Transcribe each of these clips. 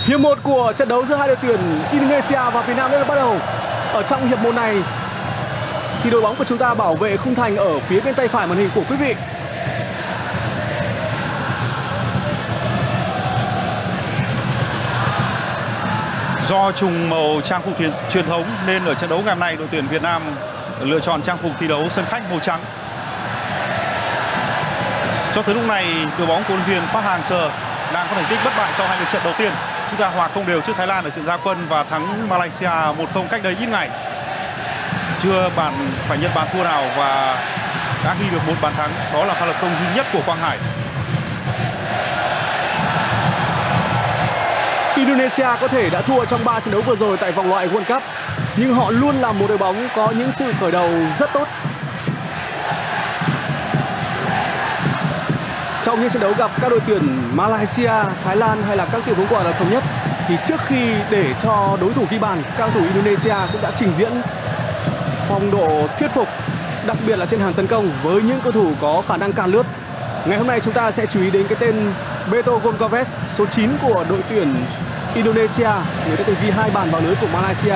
Hiệp 1 của trận đấu giữa hai đội tuyển Indonesia và Việt Nam đã bắt đầu. Ở trong hiệp 1 này thì đội bóng của chúng ta bảo vệ khung thành ở phía bên tay phải màn hình của quý vị. Do trùng màu trang phục truyền thống nên ở trận đấu ngày hôm nay đội tuyển Việt Nam lựa chọn trang phục thi đấu sân khách màu trắng. Cho tới lúc này, đội bóng của huấn luyện viên Park Hang-seo đang có thành tích bất bại sau hai lượt trận đầu tiên. Chúng ta hòa không đều trước Thái Lan ở trận ra quân và thắng Malaysia 1-0 cách đây ít ngày. Chưa phải nhận bàn thua nào và đã ghi được một bàn thắng, đó là pha lập công duy nhất của Quang Hải. Indonesia có thể đã thua trong 3 trận đấu vừa rồi tại vòng loại World Cup, nhưng họ luôn là một đội bóng có những sự khởi đầu rất tốt. Trong những trận đấu gặp các đội tuyển Malaysia, Thái Lan hay là các tiểu vương quốc Ả Rập Thống Nhất thì trước khi để cho đối thủ ghi bàn, các cầu thủ Indonesia cũng đã trình diễn phong độ thuyết phục, đặc biệt là trên hàng tấn công với những cầu thủ có khả năng càn lướt. Ngày hôm nay chúng ta sẽ chú ý đến cái tên Beto Gonçalves, số 9 của đội tuyển Indonesia, người đã từng ghi 2 bàn vào lưới của Malaysia.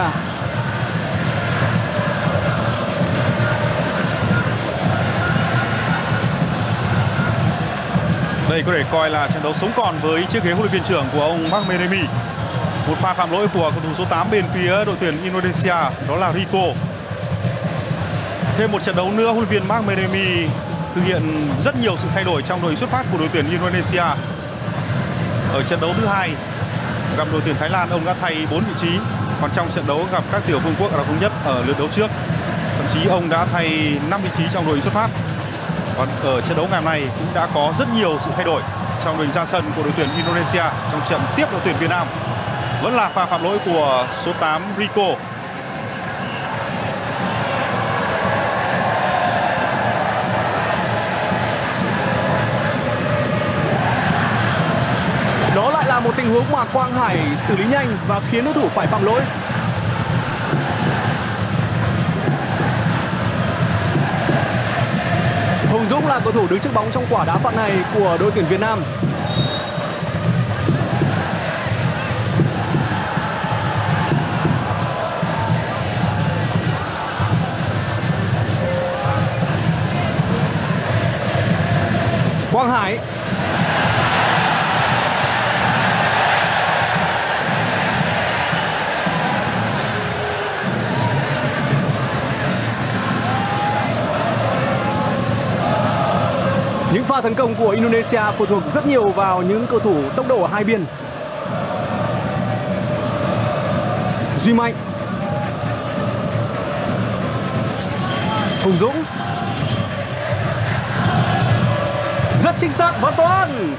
Đây có thể coi là trận đấu sống còn với chiếc ghế huấn luyện viên trưởng của ông Mark Menemy. Một pha phạm lỗi của cầu thủ số 8 bên phía đội tuyển Indonesia, đó là Rico. Thêm một trận đấu nữa, huấn luyện viên Mark Menemy thực hiện rất nhiều sự thay đổi trong đội xuất phát của đội tuyển Indonesia. Ở trận đấu thứ hai gặp đội tuyển Thái Lan, ông đã thay 4 vị trí. Còn trong trận đấu gặp các tiểu vương quốc Ả Rập Thống Nhất ở lượt đấu trước, thậm chí ông đã thay 5 vị trí trong đội xuất phát. Còn ở trận đấu ngày hôm nay cũng đã có rất nhiều sự thay đổi trong đội ra sân của đội tuyển Indonesia trong trận tiếp đội tuyển Việt Nam. Vẫn là pha phạm lỗi của số 8 Rico. Đó lại là một tình huống mà Quang Hải xử lý nhanh và khiến đối thủ phải phạm lỗi. Hùng Dũng là cầu thủ đứng trước bóng trong quả đá phạt này của đội tuyển Việt Nam. Quang Hải. Những pha tấn công của Indonesia phụ thuộc rất nhiều vào những cầu thủ tốc độ ở hai biên. Duy Mạnh. Hùng Dũng. Rất chính xác, Văn Toán.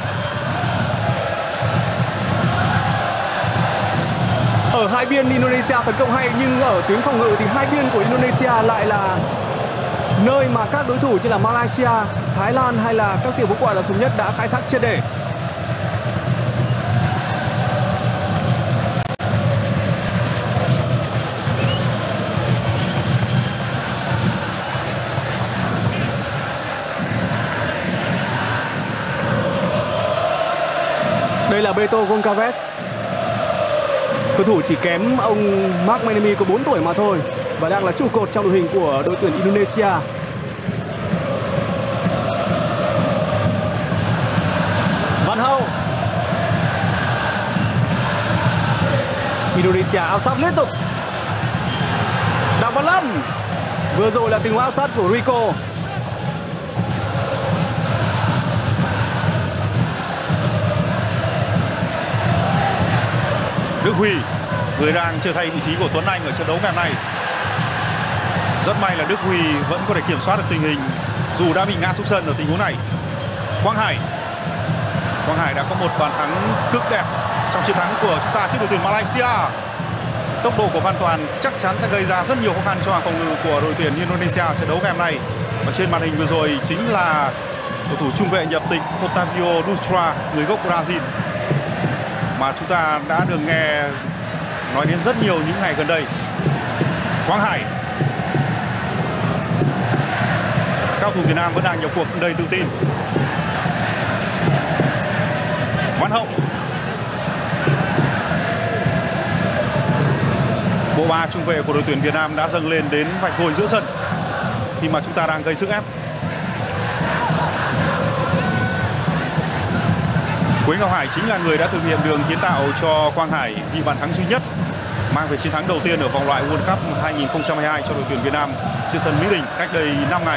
Ở hai biên Indonesia tấn công hay, nhưng ở tuyến phòng ngự thì hai biên của Indonesia lại là nơi mà các đối thủ như là Malaysia, Thái Lan hay là các tiểu vương quốc Ả Rập Thống Nhất đã khai thác triệt để. Đây là Beto Gonçalves. Cầu thủ chỉ kém ông Mark Menemy có 4 tuổi mà thôi và đang là trụ cột trong đội hình của đội tuyển Indonesia. Văn Hậu. Indonesia áp sát liên tục. Đặng Văn Lâm. Vừa rồi là tình huống áp sát của Rico. Đức Huy, người đang trở thành vị trí của Tuấn Anh ở trận đấu ngày hôm nay. Rất may là Đức Huy vẫn có thể kiểm soát được tình hình dù đã bị ngã xuống sân ở tình huống này. Quang Hải. Quang Hải đã có một bàn thắng cực đẹp trong chiến thắng của chúng ta trước đội tuyển Malaysia. Tốc độ của Văn Toàn chắc chắn sẽ gây ra rất nhiều khó khăn cho hàng phòng ngự của đội tuyển Indonesia trận đấu ngày hôm nay. Và trên màn hình vừa rồi chính là cầu thủ trung vệ nhập tịch Otavio Dutra, người gốc Brazil, mà chúng ta đã được nghe nói đến rất nhiều những ngày gần đây. Quang Hải. Cao thủ Việt Nam vẫn đang nhập cuộc đầy tự tin. Văn Hậu. ba trung vệ của đội tuyển Việt Nam đã dâng lên đến vạch gồi giữa sân khi mà chúng ta đang gây sức ép. Quế Ngọc Hải chính là người đã thực hiện đường kiến tạo cho Quang Hải ghi bàn thắng duy nhất, mang về chiến thắng đầu tiên ở vòng loại World Cup 2022 cho đội tuyển Việt Nam trên sân Mỹ Đình cách đây 5 ngày.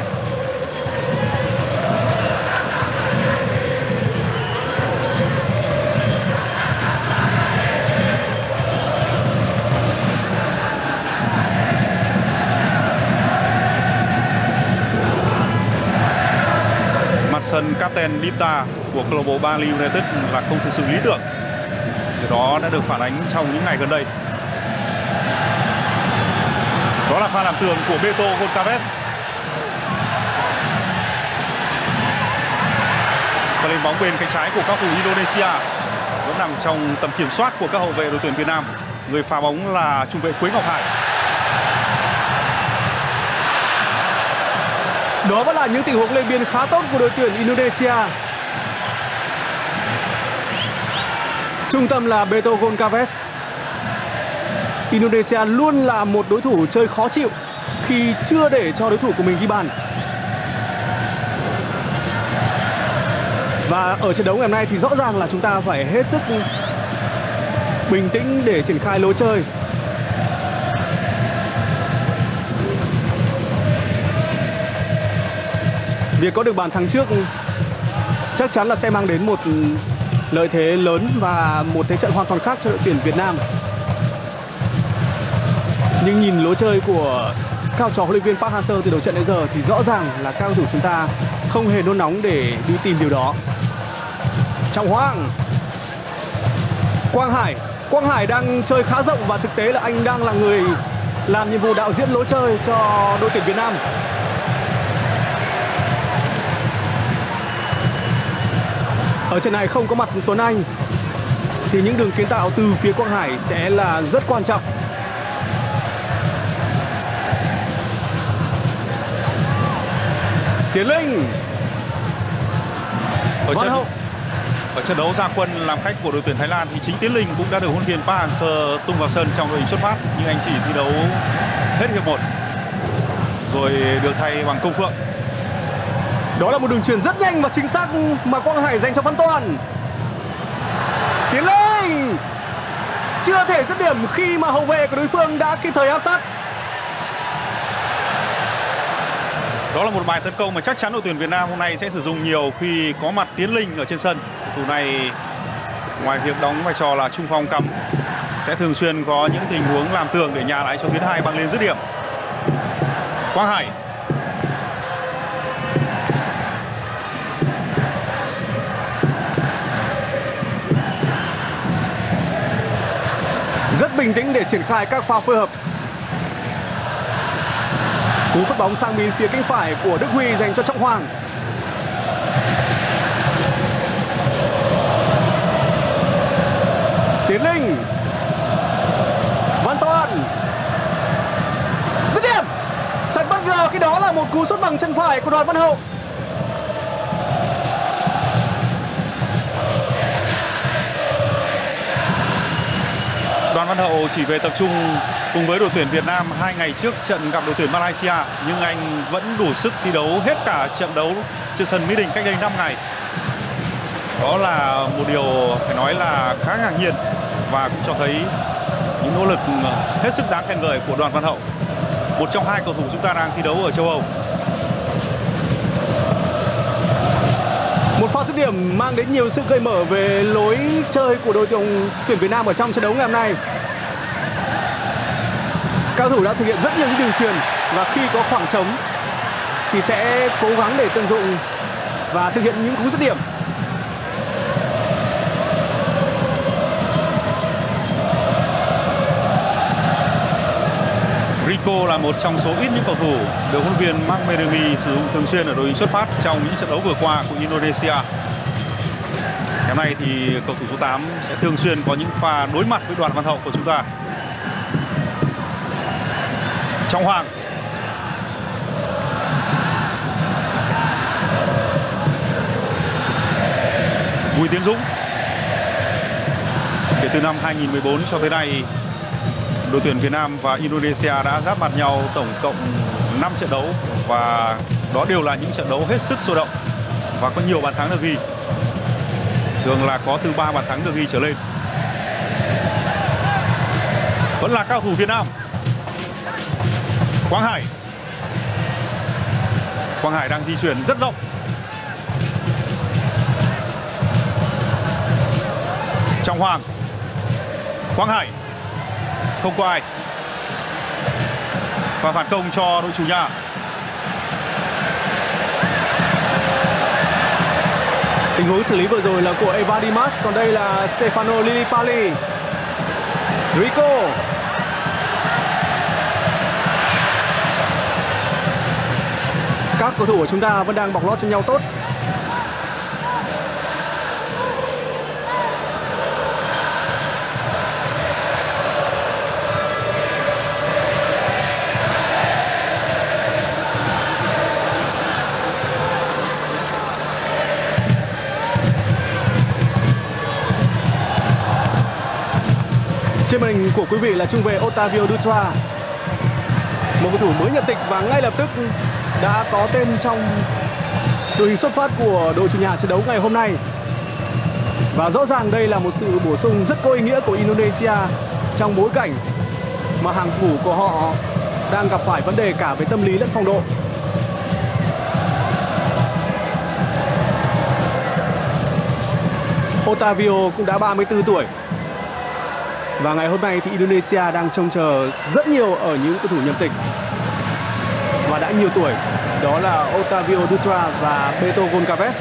Sân Captain Lipta của câu lạc bộ Bali United là không thực sự lý tưởng. Điều đó đã được phản ánh trong những ngày gần đây. Đó là pha làm tường của Beto Goncalves. Và lên bóng bên cánh trái của các thủ Indonesia vẫn nằm trong tầm kiểm soát của các hậu vệ đội tuyển Việt Nam. Người phá bóng là trung vệ Quế Ngọc Hải. Đó vẫn là những tình huống lên biên khá tốt của đội tuyển Indonesia. Trung tâm là Beto Goncalves. Indonesia luôn là một đối thủ chơi khó chịu khi chưa để cho đối thủ của mình ghi bàn. Và ở trận đấu ngày hôm nay thì rõ ràng là chúng ta phải hết sức bình tĩnh để triển khai lối chơi. Việc có được bàn thắng trước chắc chắn là sẽ mang đến một lợi thế lớn và một thế trận hoàn toàn khác cho đội tuyển Việt Nam. Nhưng nhìn lối chơi của các học trò huấn luyện viên Park Hang-seo từ đầu trận đến giờ thì rõ ràng là các cầu thủ chúng ta không hề nôn nóng để đi tìm điều đó. Trọng Hoàng, Quang Hải đang chơi khá rộng và thực tế là anh đang là người làm nhiệm vụ đạo diễn lối chơi cho đội tuyển Việt Nam. Ở trận này không có mặt Tuấn Anh thì những đường kiến tạo từ phía Quang Hải sẽ là rất quan trọng. Tiến Linh, ở trận đấu ra quân làm khách của đội tuyển Thái Lan thì chính Tiến Linh cũng đã được huấn luyện viên Park Hang-seo tung vào sân trong đội hình xuất phát, nhưng anh chỉ thi đấu hết hiệp 1 rồi được thay bằng Công Phượng. Đó là một đường chuyền rất nhanh và chính xác mà Quang Hải dành cho Văn Toàn. Tiến Linh chưa thể dứt điểm khi mà hậu vệ của đối phương đã kịp thời áp sát. Đó là một bài tấn công mà chắc chắn đội tuyển Việt Nam hôm nay sẽ sử dụng nhiều khi có mặt Tiến Linh ở trên sân. Cầu thủ này ngoài việc đóng vai trò là trung phong cắm sẽ thường xuyên có những tình huống làm tường để nhà lại cho tuyến hai băng lên dứt điểm. Quang Hải, rất bình tĩnh để triển khai các pha phối hợp. Cú phát bóng sang bên phía cánh phải của Đức Huy dành cho Trọng Hoàng. Tiến Linh, Văn Toàn, dứt điểm. Thật bất ngờ khi đó là một cú sút bằng chân phải của Đoàn Văn Hậu. Đoàn Văn Hậu chỉ về tập trung cùng với đội tuyển Việt Nam 2 ngày trước trận gặp đội tuyển Malaysia, nhưng anh vẫn đủ sức thi đấu hết cả trận đấu trên sân Mỹ Đình cách đây 5 ngày. Đó là một điều phải nói là khá ngạc nhiên và cũng cho thấy những nỗ lực hết sức đáng khen ngợi của Đoàn Văn Hậu, một trong hai cầu thủ chúng ta đang thi đấu ở châu Âu. Một pha dứt điểm mang đến nhiều sự gợi mở về lối chơi của đội tuyển Việt Nam ở trong trận đấu ngày hôm nay. Các cầu thủ đã thực hiện rất nhiều những đường chuyền và khi có khoảng trống thì sẽ cố gắng để tận dụng và thực hiện những cú dứt điểm. Rico là một trong số ít những cầu thủ được huấn luyện viên Mark Medemi sử dụng thường xuyên ở đội hình xuất phát trong những trận đấu vừa qua của Indonesia. Hôm nay thì cầu thủ số 8 sẽ thường xuyên có những pha đối mặt với Đoàn Văn Hậu của chúng ta. Trọng Hoàng, Bùi Tiến Dũng. Kể từ năm 2014 cho tới nay Đội tuyển Việt Nam và Indonesia đã giáp mặt nhau tổng cộng 5 trận đấu và đó đều là những trận đấu hết sức sôi động và có nhiều bàn thắng được ghi. Thường là có từ 3 bàn thắng được ghi trở lên. Vẫn là cao thủ Việt Nam. Quang Hải. Quang Hải đang di chuyển rất rộng. Trọng Hoàng. Quang Hải. Không có ai. Và phản công cho đội chủ nhà. Tình huống xử lý vừa rồi là của Eva Dimas, còn đây là Stefano Lillipali. Rico. Các cầu thủ của chúng ta vẫn đang bọc lót cho nhau tốt. Trên màn hình của quý vị là trung vệ Otavio Dutra, một cầu thủ mới nhập tịch và ngay lập tức đã có tên trong đội hình xuất phát của đội chủ nhà trận đấu ngày hôm nay. Và rõ ràng đây là một sự bổ sung rất có ý nghĩa của Indonesia trong bối cảnh mà hàng thủ của họ đang gặp phải vấn đề cả về tâm lý lẫn phong độ. Otavio cũng đã 34 tuổi. Và ngày hôm nay thì Indonesia đang trông chờ rất nhiều ở những cầu thủ nhập tịch và đã nhiều tuổi. Đó là Otavio Dutra và Beto Goncalves.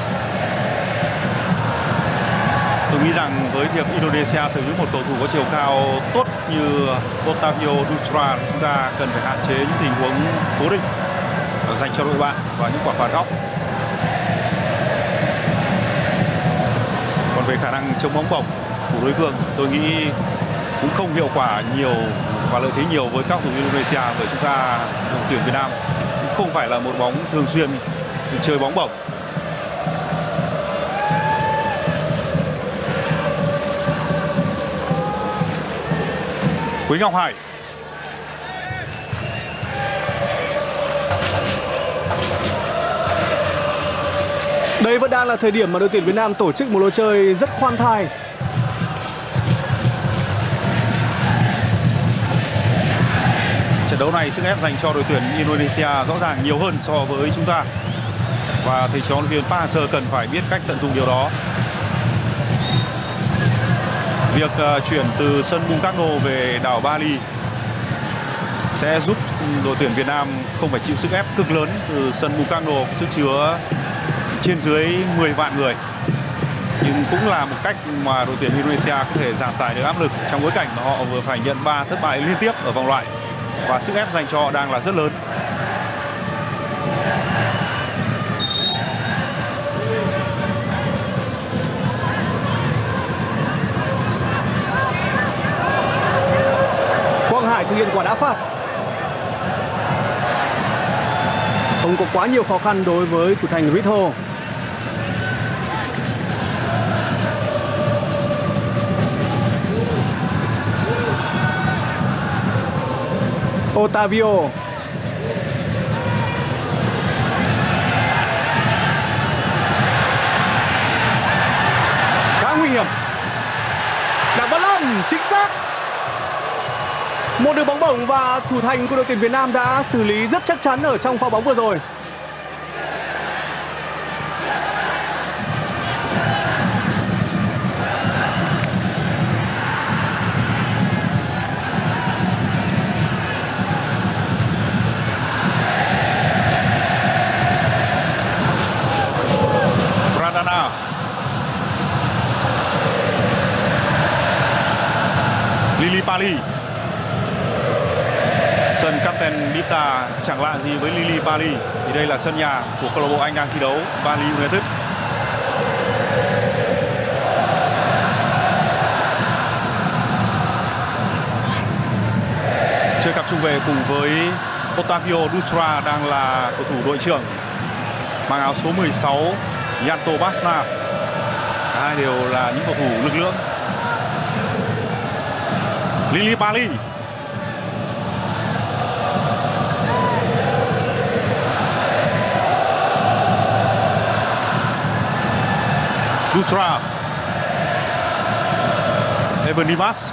Tôi nghĩ rằng với việc Indonesia sở hữu một cầu thủ có chiều cao tốt như Otavio Dutra, chúng ta cần phải hạn chế những tình huống cố định dành cho đội bạn và những quả phạt góc. Còn về khả năng chống bóng bổng của đối phương, tôi nghĩ cũng không hiệu quả nhiều và lợi thế nhiều với các cầu thủ Indonesia, bởi chúng ta đội tuyển Việt Nam cũng không phải là một bóng thường xuyên chơi bóng bổng. Quế Ngọc Hải. Đây vẫn đang là thời điểm mà đội tuyển Việt Nam tổ chức một lối chơi rất khoan thai. Trận đấu này sức ép dành cho đội tuyển Indonesia rõ ràng nhiều hơn so với chúng ta. Và thầy trò huấn luyện viên Park Hang-seo cần phải biết cách tận dụng điều đó. Việc chuyển từ sân Bung Karno về đảo Bali sẽ giúp đội tuyển Việt Nam không phải chịu sức ép cực lớn từ sân Bung Karno, sức chứa trên dưới 10 vạn người. Nhưng cũng là một cách mà đội tuyển Indonesia có thể giảm tải được áp lực trong bối cảnh mà họ vừa phải nhận 3 thất bại liên tiếp ở vòng loại. Và sức ép dành cho họ đang là rất lớn. Quang Hải thực hiện quả đá phạt. Không có quá nhiều khó khăn đối với thủ thành Ritho. Otavio. Khá nguy hiểm. Đặng Văn Lâm chính xác. Một đường bóng bổng và thủ thành của đội tuyển Việt Nam đã xử lý rất chắc chắn ở trong pha bóng vừa rồi. Lillipali. Sân Captain Dita chẳng lạ gì với Lillipali, thì đây là sân nhà của câu lạc bộ Anh đang thi đấu, Bali United. Chơi cặp trung vệ cùng với Otavio Dutra đang là cầu thủ đội trưởng mang áo số 16 Yanto Basna. Cả hai đều là những cầu thủ lực lượng. Lillipali Dutra, Evan Dimas,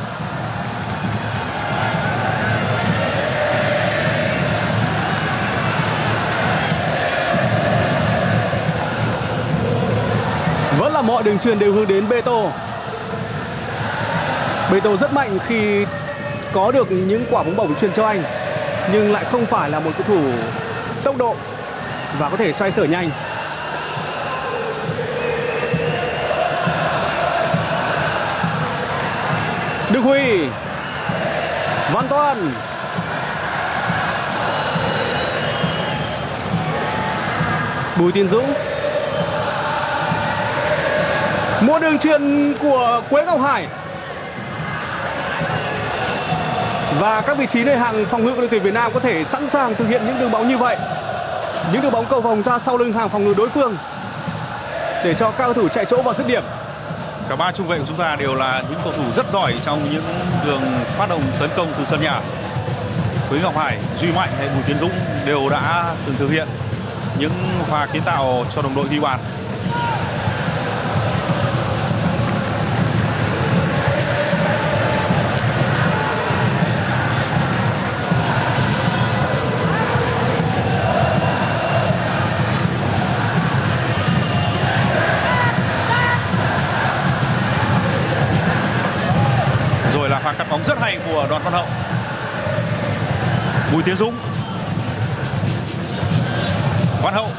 vẫn là mọi đường truyền đều hướng đến Beto. Beto rất mạnh khi có được những quả bóng bổng truyền cho anh, nhưng lại không phải là một cầu thủ tốc độ và có thể xoay sở nhanh. Đức Huy, Văn Toan, Bùi Tiến Dũng. Một đường truyền của Quế Ngọc Hải. Và các vị trí nơi hàng phòng ngự của đội tuyển Việt Nam có thể sẵn sàng thực hiện những đường bóng như vậy. Những đường bóng cầu vòng ra sau lưng hàng phòng ngự đối phương để cho các cầu thủ chạy chỗ và dứt điểm. Cả ba trung vệ của chúng ta đều là những cầu thủ rất giỏi trong những đường phát động tấn công từ sân nhà. Quế Ngọc Hải, Duy Mạnh hay Bùi Tiến Dũng đều đã từng thực hiện những pha kiến tạo cho đồng đội ghi bàn. Rồi là pha cắt bóng rất hay của Đoàn Văn Hậu. Bùi Tiến Dũng, Văn Hậu,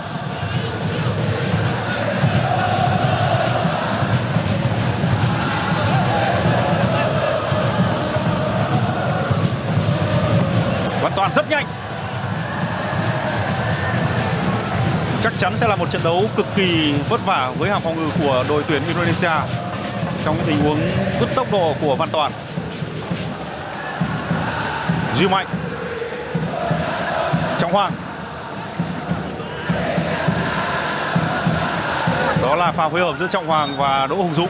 Văn Toàn rất nhanh. Chắc chắn sẽ là một trận đấu cực kỳ vất vả với hàng phòng ngự của đội tuyển Indonesia trong cái tình huống đứt tốc độ của Văn Toàn. Duy Mạnh, Trọng Hoàng. Đó là pha phối hợp giữa Trọng Hoàng và Đỗ Hùng Dũng.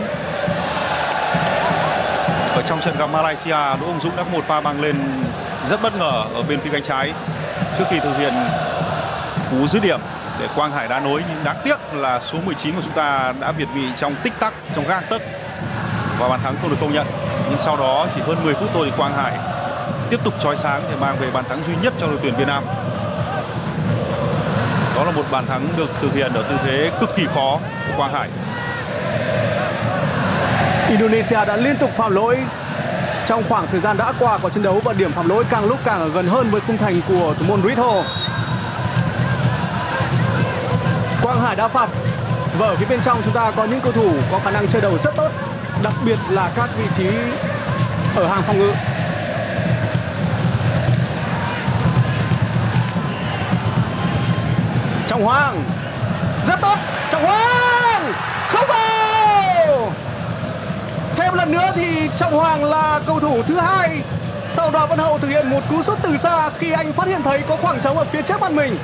Ở trong trận gặp Malaysia, Đỗ Hùng Dũng đã có một pha băng lên rất bất ngờ ở bên phía cánh trái trước khi thực hiện cú dứt điểm để Quang Hải đá nối, nhưng đáng tiếc là số 19 của chúng ta đã việt vị trong tích tắc, trong gang tấc và bàn thắng không được công nhận. Nhưng sau đó chỉ hơn 10 phút thôi thì Quang Hải tiếp tục chói sáng để mang về bàn thắng duy nhất cho đội tuyển Việt Nam. Đó là một bàn thắng được thực hiện ở tư thế cực kỳ khó của Quang Hải. Indonesia đã liên tục phạm lỗi trong khoảng thời gian đã qua của trận đấu và điểm phạm lỗi càng lúc càng ở gần hơn với khung thành của thủ môn Ritho. Quang Hải đã phạt và ở phía bên trong chúng ta có những cầu thủ có khả năng chơi đầu rất tốt, đặc biệt là các vị trí ở hàng phòng ngự. Trọng Hoàng rất tốt, Trọng Hoàng không vào. Thêm lần nữa thì Trọng Hoàng là cầu thủ thứ hai sau Đoàn Văn Hậu thực hiện một cú sút từ xa khi anh phát hiện thấy có khoảng trống ở phía trước mặt mình.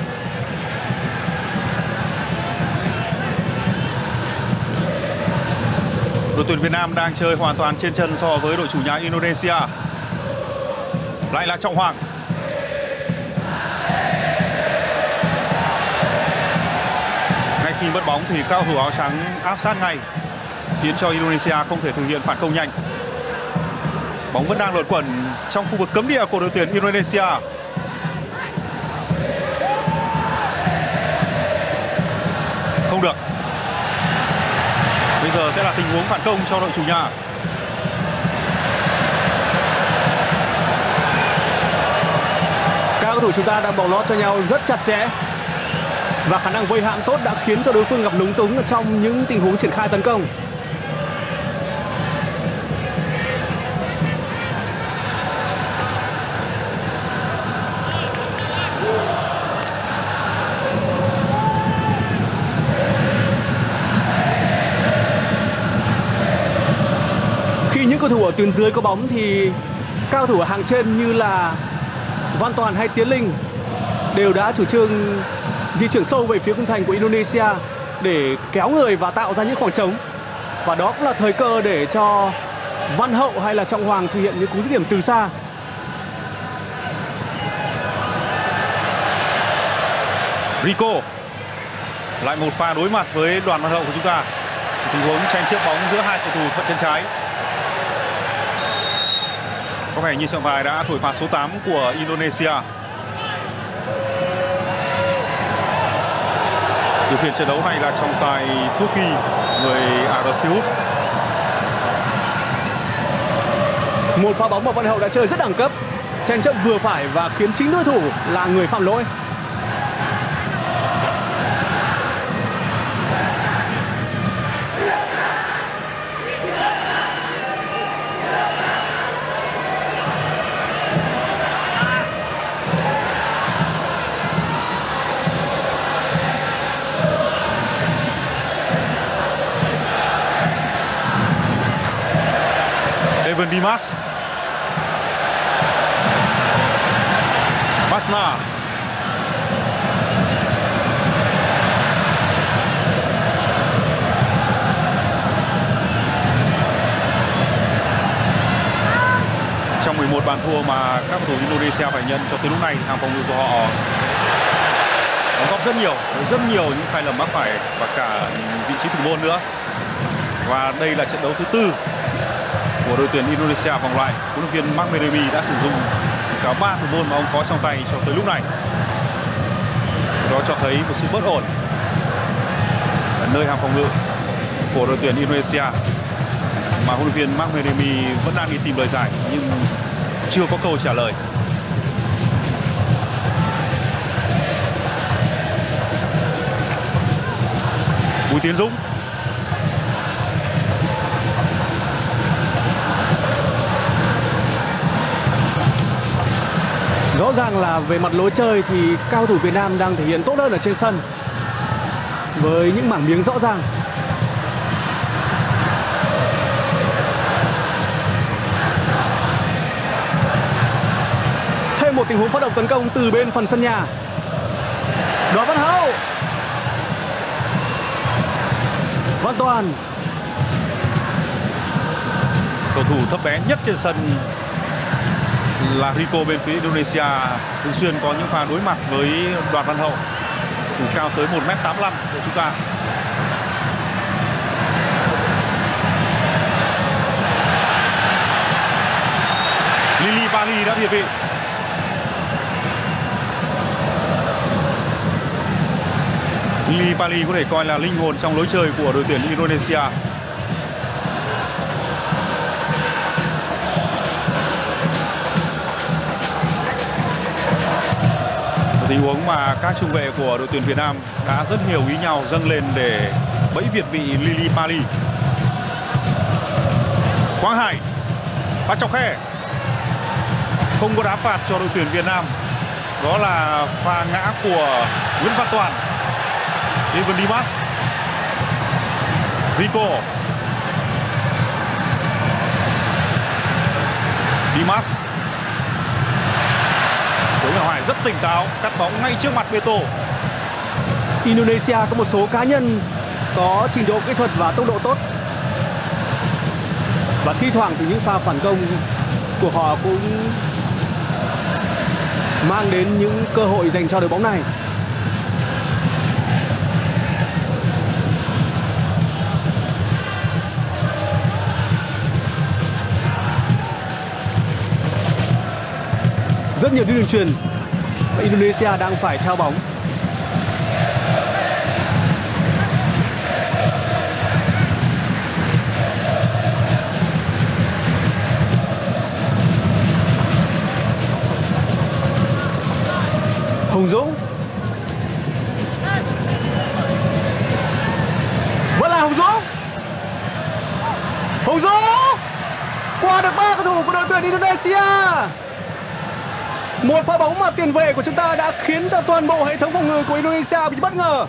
Đội tuyển Việt Nam đang chơi hoàn toàn trên chân so với đội chủ nhà Indonesia. Lại là Trọng Hoàng. Ngay khi mất bóng thì các cầu thủ áo trắng áp sát ngay, khiến cho Indonesia không thể thực hiện phản công nhanh. Bóng vẫn đang luẩn quẩn trong khu vực cấm địa của đội tuyển Indonesia. Không được. Bây giờ sẽ là tình huống phản công cho đội chủ nhà. Các cầu thủ chúng ta đang bóng lót cho nhau rất chặt chẽ và khả năng vây hạn tốt đã khiến cho đối phương gặp lúng túng ở trong những tình huống triển khai tấn công. Khi những cầu thủ ở tuyến dưới có bóng thì các cầu thủ ở hàng trên như là Văn Toàn hay Tiến Linh đều đã chủ trương di chuyển sâu về phía khung thành của Indonesia để kéo người và tạo ra những khoảng trống. Và đó cũng là thời cơ để cho Văn Hậu hay là Trọng Hoàng thực hiện những cú dứt điểm từ xa. Rico. Lại một pha đối mặt với Đoàn Văn Hậu của chúng ta. Tình huống tranh chấp bóng giữa hai cầu thủ thuận chân trái. Có vẻ như trọng tài đã thổi phạt số 8 của Indonesia. Điều khiển trận đấu này là trọng tài Turki, người Ả Rập Xê Út. Một pha bóng mà Văn Hậu đã chơi rất đẳng cấp, tranh chấp vừa phải và khiến chính đối thủ là người phạm lỗi. Evan Dimas, Basna, trong 11 bàn thua mà các cầu thủ Indonesia phải nhận cho tới lúc này, hàng phòng ngự của họ đóng góp rất nhiều những sai lầm mắc phải và cả vị trí thủ môn nữa. Và đây là trận đấu thứ 4 của đội tuyển Indonesia vòng loại. Huấn luyện viên Mark Meremy đã sử dụng cả 3 thủ môn mà ông có trong tay cho tới lúc này. Đó cho thấy một sự bất ổn ở nơi hàng phòng ngự của đội tuyển Indonesia mà huấn luyện viên Mark Meremy vẫn đang đi tìm lời giải nhưng chưa có câu trả lời. Bùi Tiến Dũng, rõ ràng là về mặt lối chơi thì cao thủ Việt Nam đang thể hiện tốt hơn ở trên sân với những mảng miếng rõ ràng. Thêm một tình huống phát động tấn công từ bên phần sân nhà. Đoàn Văn Hậu, Văn Toàn. cầu thủ thấp bé nhất trên sân là Rico bên phía Indonesia, thường xuyên có những pha đối mặt với Đoàn Văn Hậu, thủ cao tới 1m85 của chúng ta. Lily Bali đã việt vị. Lily Bali có thể coi là linh hồn trong lối chơi của đội tuyển Indonesia. Tình huống mà các trung vệ của đội tuyển Việt Nam đã rất hiểu ý nhau dâng lên để bẫy việt vị Lily Bali. Quang Hải, pha chọc khe, không có đá phạt cho đội tuyển Việt Nam. Đó là pha ngã của Nguyễn Văn Toàn. Evan Dimas, Rico, Dimas. Đối Ngọc Hải rất tỉnh táo, cắt bóng ngay trước mặt Beto. Indonesia có một số cá nhân có trình độ kỹ thuật và tốc độ tốt, và thi thoảng thì những pha phản công của họ cũng mang đến những cơ hội dành cho đội bóng này. Rất nhiều đi đường chuyền và Indonesia đang phải theo bóng. Hùng Dũng, vẫn là Hùng Dũng. Hùng Dũng qua được 3 cầu thủ của đội tuyển Indonesia. Một pha bóng mà tiền vệ của chúng ta đã khiến cho toàn bộ hệ thống phòng ngự của Indonesia bị bất ngờ.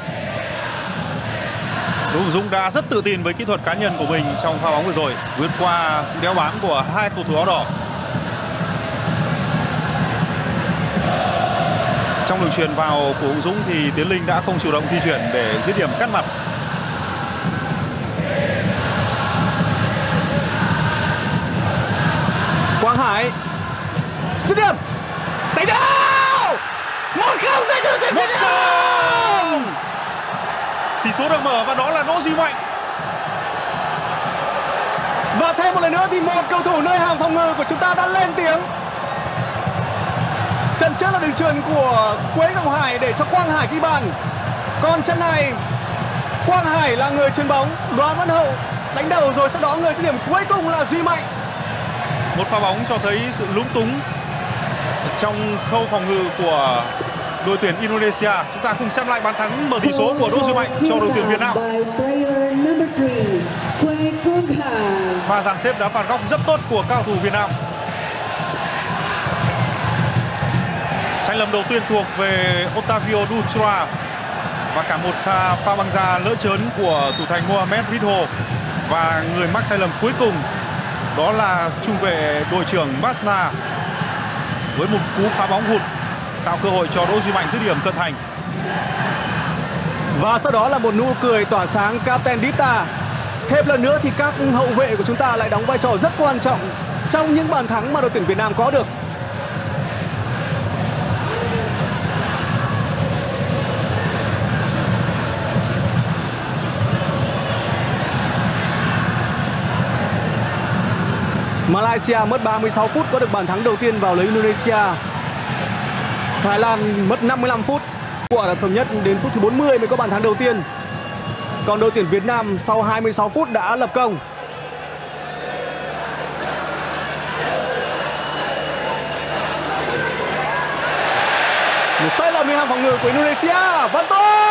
Hùng Dũng đã rất tự tin với kỹ thuật cá nhân của mình trong pha bóng vừa rồi, vượt qua sự đeo bám của hai cầu thủ áo đỏ. Trong đường chuyền vào của Hùng Dũng thì Tiến Linh đã không chủ động di chuyển để dứt điểm cắt mặt. Quang Hải dứt điểm, đánh đầu 1-0 dành cho đội tuyển Việt Nam. Tỷ số được mở và đó là Đỗ Duy Mạnh. thêm một lần nữa thì một cầu thủ nơi hàng phòng ngự của chúng ta đã lên tiếng. Chân trước là đường chuyền của Quế Ngọc Hải để cho Quang Hải ghi bàn. Còn chân này Quang Hải là người chuyền bóng, Đoàn Văn Hậu đánh đầu rồi sau đó người chấm điểm cuối cùng là Duy Mạnh. Một pha bóng cho thấy sự lúng túng trong khâu phòng ngự của đội tuyển Indonesia. Chúng ta cùng xem lại bàn thắng mở tỷ số của Đỗ Duy Mạnh cho đội tuyển Việt Nam. Pha dàn xếp đá phạt góc rất tốt của cao thủ Việt Nam. Sai lầm đầu tiên thuộc về Otavio Dutra và cả một pha băng ra lỡ chớn của thủ thành Mohamed Ridho, và người mắc sai lầm cuối cùng đó là trung vệ đội trưởng Basna với một cú phá bóng hụt tạo cơ hội cho Đỗ Duy Mạnh dứt điểm cận thành. Và sau đó là một nụ cười tỏa sáng Captain Dita. Thêm lần nữa thì các hậu vệ của chúng ta lại đóng vai trò rất quan trọng trong những bàn thắng mà đội tuyển Việt Nam có được. Malaysia mất 36 phút có được bàn thắng đầu tiên vào lưới Indonesia. Thái Lan mất 55 phút. Ả Rập Thống Nhất đến phút thứ 40 mới có bàn thắng đầu tiên. Còn đội tuyển Việt Nam sau 26 phút đã lập công. Một sai lầm bên hàng phòng ngự của Indonesia. Văn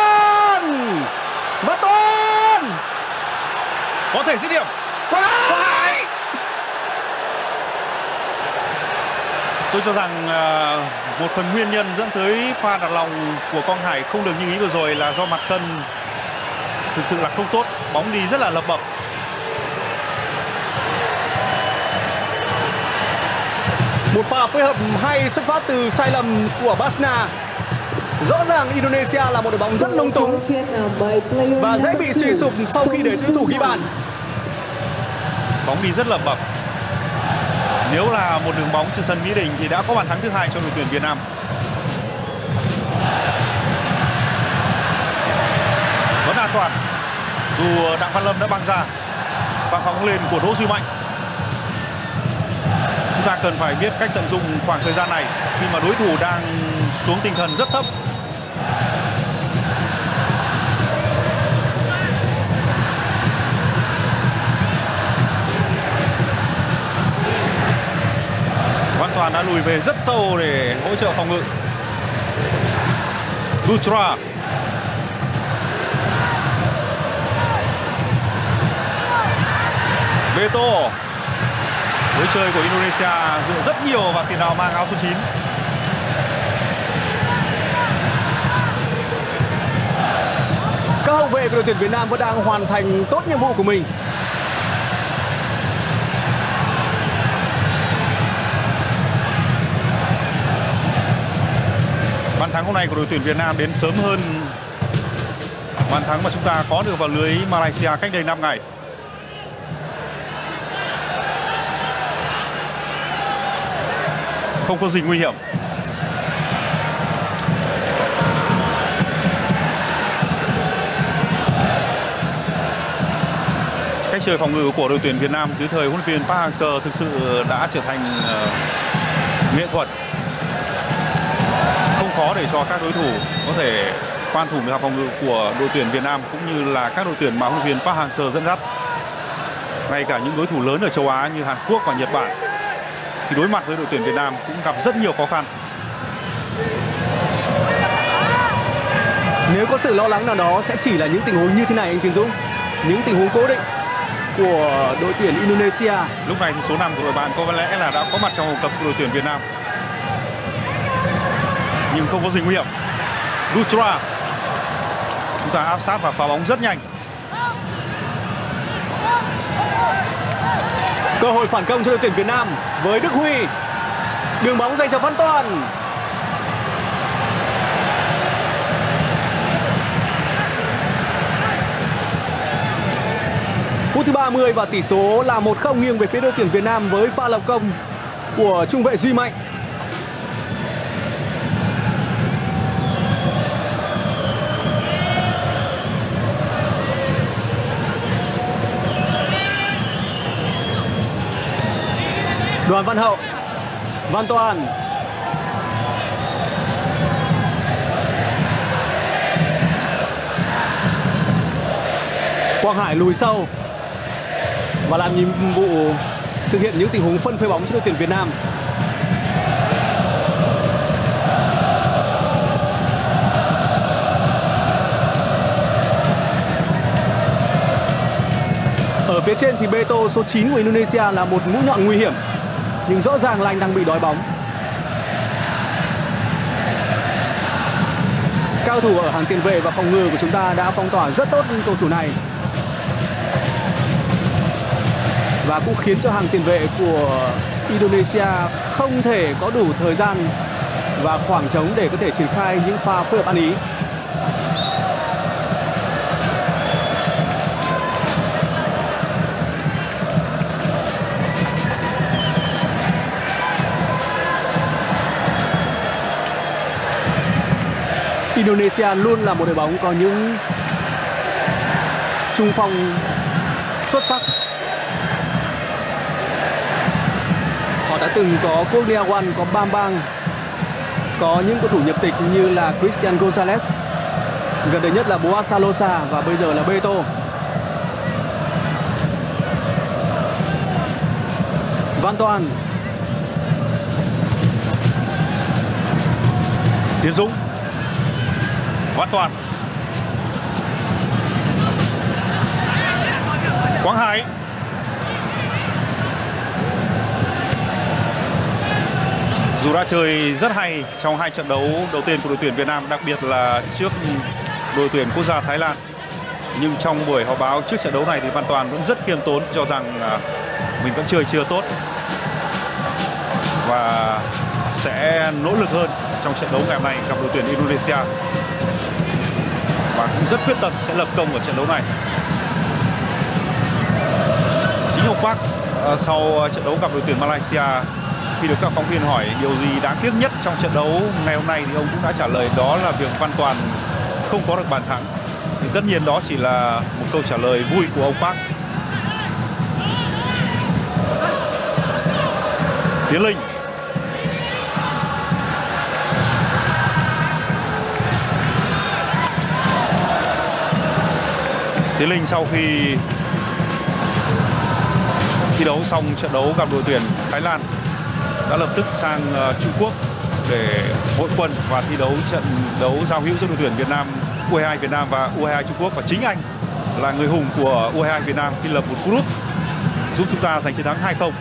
Tuấn Có thể dứt điểm. Tôi cho rằng một phần nguyên nhân dẫn tới pha đặt lòng của Quang Hải không được như ý vừa rồi là do mặt sân thực sự là không tốt, bóng đi rất là lập bập. Một pha phối hợp hay xuất phát từ sai lầm của Basna. Rõ ràng Indonesia là một đội bóng rất lung túng và dễ bị suy sụp sau khi để đối thủ ghi bàn. Bóng đi rất lập bập. Nếu là một đường bóng trên sân Mỹ Đình thì đã có bàn thắng thứ hai cho đội tuyển Việt Nam. Vẫn an toàn dù Đặng Văn Lâm đã băng ra. Và phóng lên của Đỗ Duy Mạnh. Chúng ta cần phải biết cách tận dụng khoảng thời gian này khi mà đối thủ đang xuống tinh thần rất thấp. Văn Toàn đã lùi về rất sâu để hỗ trợ phòng ngự. Dutra. Beto. Lối chơi của Indonesia dựa rất nhiều vào tiền đạo mang áo số 9. Các hậu vệ của đội tuyển Việt Nam vẫn đang hoàn thành tốt nhiệm vụ của mình. Bàn thắng hôm nay của đội tuyển Việt Nam đến sớm hơn bàn thắng mà chúng ta có được vào lưới Malaysia cách đây 5 ngày. Không có gì nguy hiểm. Cách chơi phòng ngự của đội tuyển Việt Nam dưới thời huấn luyện viên Park Hang-seo thực sự đã trở thành nghệ thuật. Không khó để cho các đối thủ có thể khoan thủ với phòng ngự của đội tuyển Việt Nam cũng như là các đội tuyển mà huấn luyện viên Park Hang-seo dẫn dắt. Ngay cả những đối thủ lớn ở châu Á như Hàn Quốc và Nhật Bản thì đối mặt với đội tuyển Việt Nam cũng gặp rất nhiều khó khăn. Nếu có sự lo lắng nào đó sẽ chỉ là những tình huống như thế này anh Tiến Dũng. Những tình huống cố định của đội tuyển Indonesia. Lúc này thì số 5 của đội bạn có lẽ là đã có mặt trong hậu cập của đội tuyển Việt Nam. Nhưng không có gì nguy hiểm. Dutra. Chúng ta áp sát và phá bóng rất nhanh. Cơ hội phản công cho đội tuyển Việt Nam với Đức Huy. Đường bóng dành cho Văn Toàn. Phút thứ 30 và tỷ số là 1-0 nghiêng về phía đội tuyển Việt Nam với pha lập công của trung vệ Duy Mạnh. Đoàn Văn Hậu, Văn Toàn. Quang Hải lùi sâu và làm nhiệm vụ thực hiện những tình huống phân phối bóng cho đội tuyển Việt Nam. Ở phía trên thì Beto số 9 của Indonesia là một mũi nhọn nguy hiểm, nhưng rõ ràng là anh đang bị đói bóng. Cao thủ ở hàng tiền vệ và phòng ngự của chúng ta đã phong tỏa rất tốt cầu thủ này, và cũng khiến cho hàng tiền vệ của Indonesia không thể có đủ thời gian và khoảng trống để có thể triển khai những pha phối hợp ăn ý. Indonesia luôn là một đội bóng có những trung phong xuất sắc. Họ đã từng có Kurniawan, có Bambang, có những cầu thủ nhập tịch như là Christian Gonzalez, gần đây nhất là Boaz Salosa và bây giờ là Beto. Văn Toàn, Tiến Dũng, Văn Toàn, Quang Hải, dù đã chơi rất hay trong hai trận đấu đầu tiên của đội tuyển Việt Nam, đặc biệt là trước đội tuyển quốc gia Thái Lan, nhưng trong buổi họp báo trước trận đấu này thì Văn Toàn vẫn rất khiêm tốn, cho rằng mình vẫn chơi chưa tốt và sẽ nỗ lực hơn trong trận đấu ngày hôm nay gặp đội tuyển Indonesia, và cũng rất quyết tâm sẽ lập công ở trận đấu này. Chính ông Park sau trận đấu gặp đội tuyển Malaysia, khi được các phóng viên hỏi điều gì đáng tiếc nhất trong trận đấu ngày hôm nay thì ông cũng đã trả lời đó là việc Văn Toàn không có được bàn thắng. Thì tất nhiên đó chỉ là một câu trả lời vui của ông Park. Tiến Linh, Tiến Linh sau khi thi đấu xong trận đấu gặp đội tuyển Thái Lan đã lập tức sang Trung Quốc để hội quân và thi đấu trận đấu giao hữu giữa đội tuyển Việt Nam, U22 Việt Nam và U22 Trung Quốc, và chính anh là người hùng của U22 Việt Nam khi lập một cú đúp giúp chúng ta giành chiến thắng 2-0.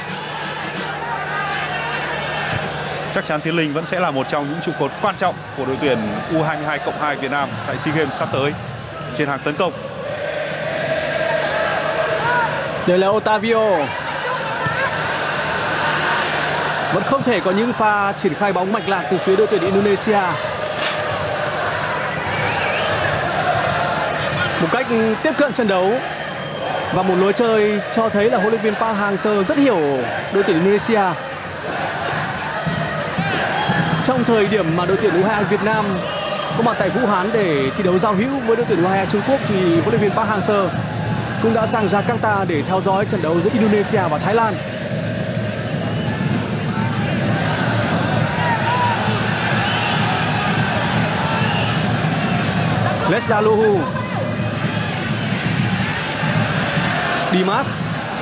Chắc chắn Tiến Linh vẫn sẽ là một trong những trụ cột quan trọng của đội tuyển U22+2 Việt Nam tại SEA Games sắp tới trên hàng tấn công. Đây là Otavio. Vẫn không thể có những pha triển khai bóng mạch lạc từ phía đội tuyển Indonesia. Một cách tiếp cận trận đấu và một lối chơi cho thấy là huấn luyện viên Park Hang-seo rất hiểu đội tuyển Indonesia. Trong thời điểm mà đội tuyển U22 Việt Nam có mặt tại Vũ Hán để thi đấu giao hữu với đội tuyển U22 Trung Quốc, thì huấn luyện viên Park Hang-seo cũng đã sang Jakarta để theo dõi trận đấu giữa Indonesia và Thái Lan. Lesdaluhu, Dimas,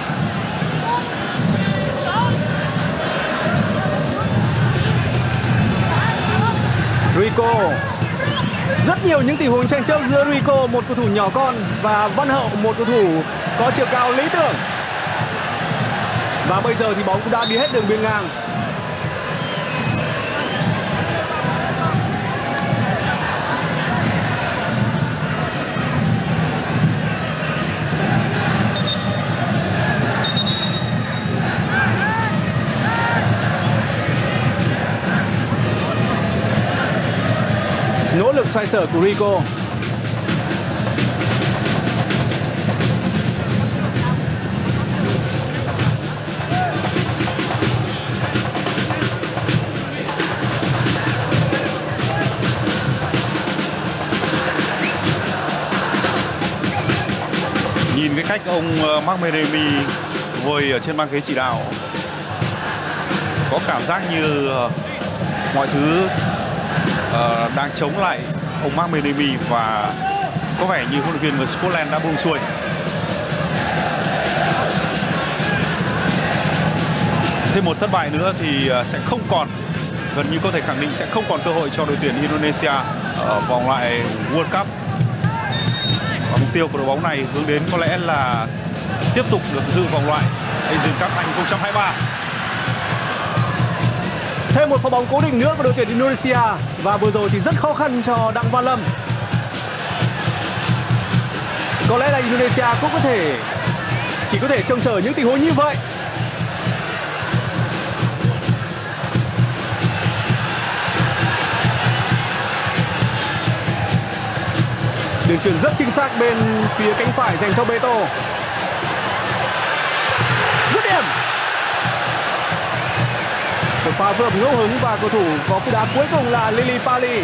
Rico. Rất nhiều những tình huống tranh chấp giữa Rico, một cầu thủ nhỏ con, và Văn Hậu, một cầu thủ có chiều cao lý tưởng. Và bây giờ thì bóng cũng đã đi hết đường biên ngang. Nỗ lực xoay sở của Rico. Nhìn cái cách ông Mark Meremi ngồi ở trên băng ghế chỉ đạo có cảm giác như mọi thứ đang chống lại ông Mark Menemy và có vẻ như huấn luyện viên người Scotland đã buông xuôi. Thêm một thất bại nữa thì sẽ không còn, gần như có thể khẳng định sẽ không còn cơ hội cho đội tuyển Indonesia ở vòng loại World Cup. Và mục tiêu của đội bóng này hướng đến có lẽ là tiếp tục được dự vòng loại Asian Cup 2023. Thêm một pha bóng cố định nữa của đội tuyển Indonesia, và vừa rồi thì rất khó khăn cho Đặng Văn Lâm. Có lẽ là Indonesia cũng chỉ có thể trông chờ những tình huống như vậy. Đường chuyền rất chính xác bên phía cánh phải dành cho Beto. Dứt điểm. Một pha phối hợp ngẫu hứng và cầu thủ có cú đá cuối cùng là Lily Pali.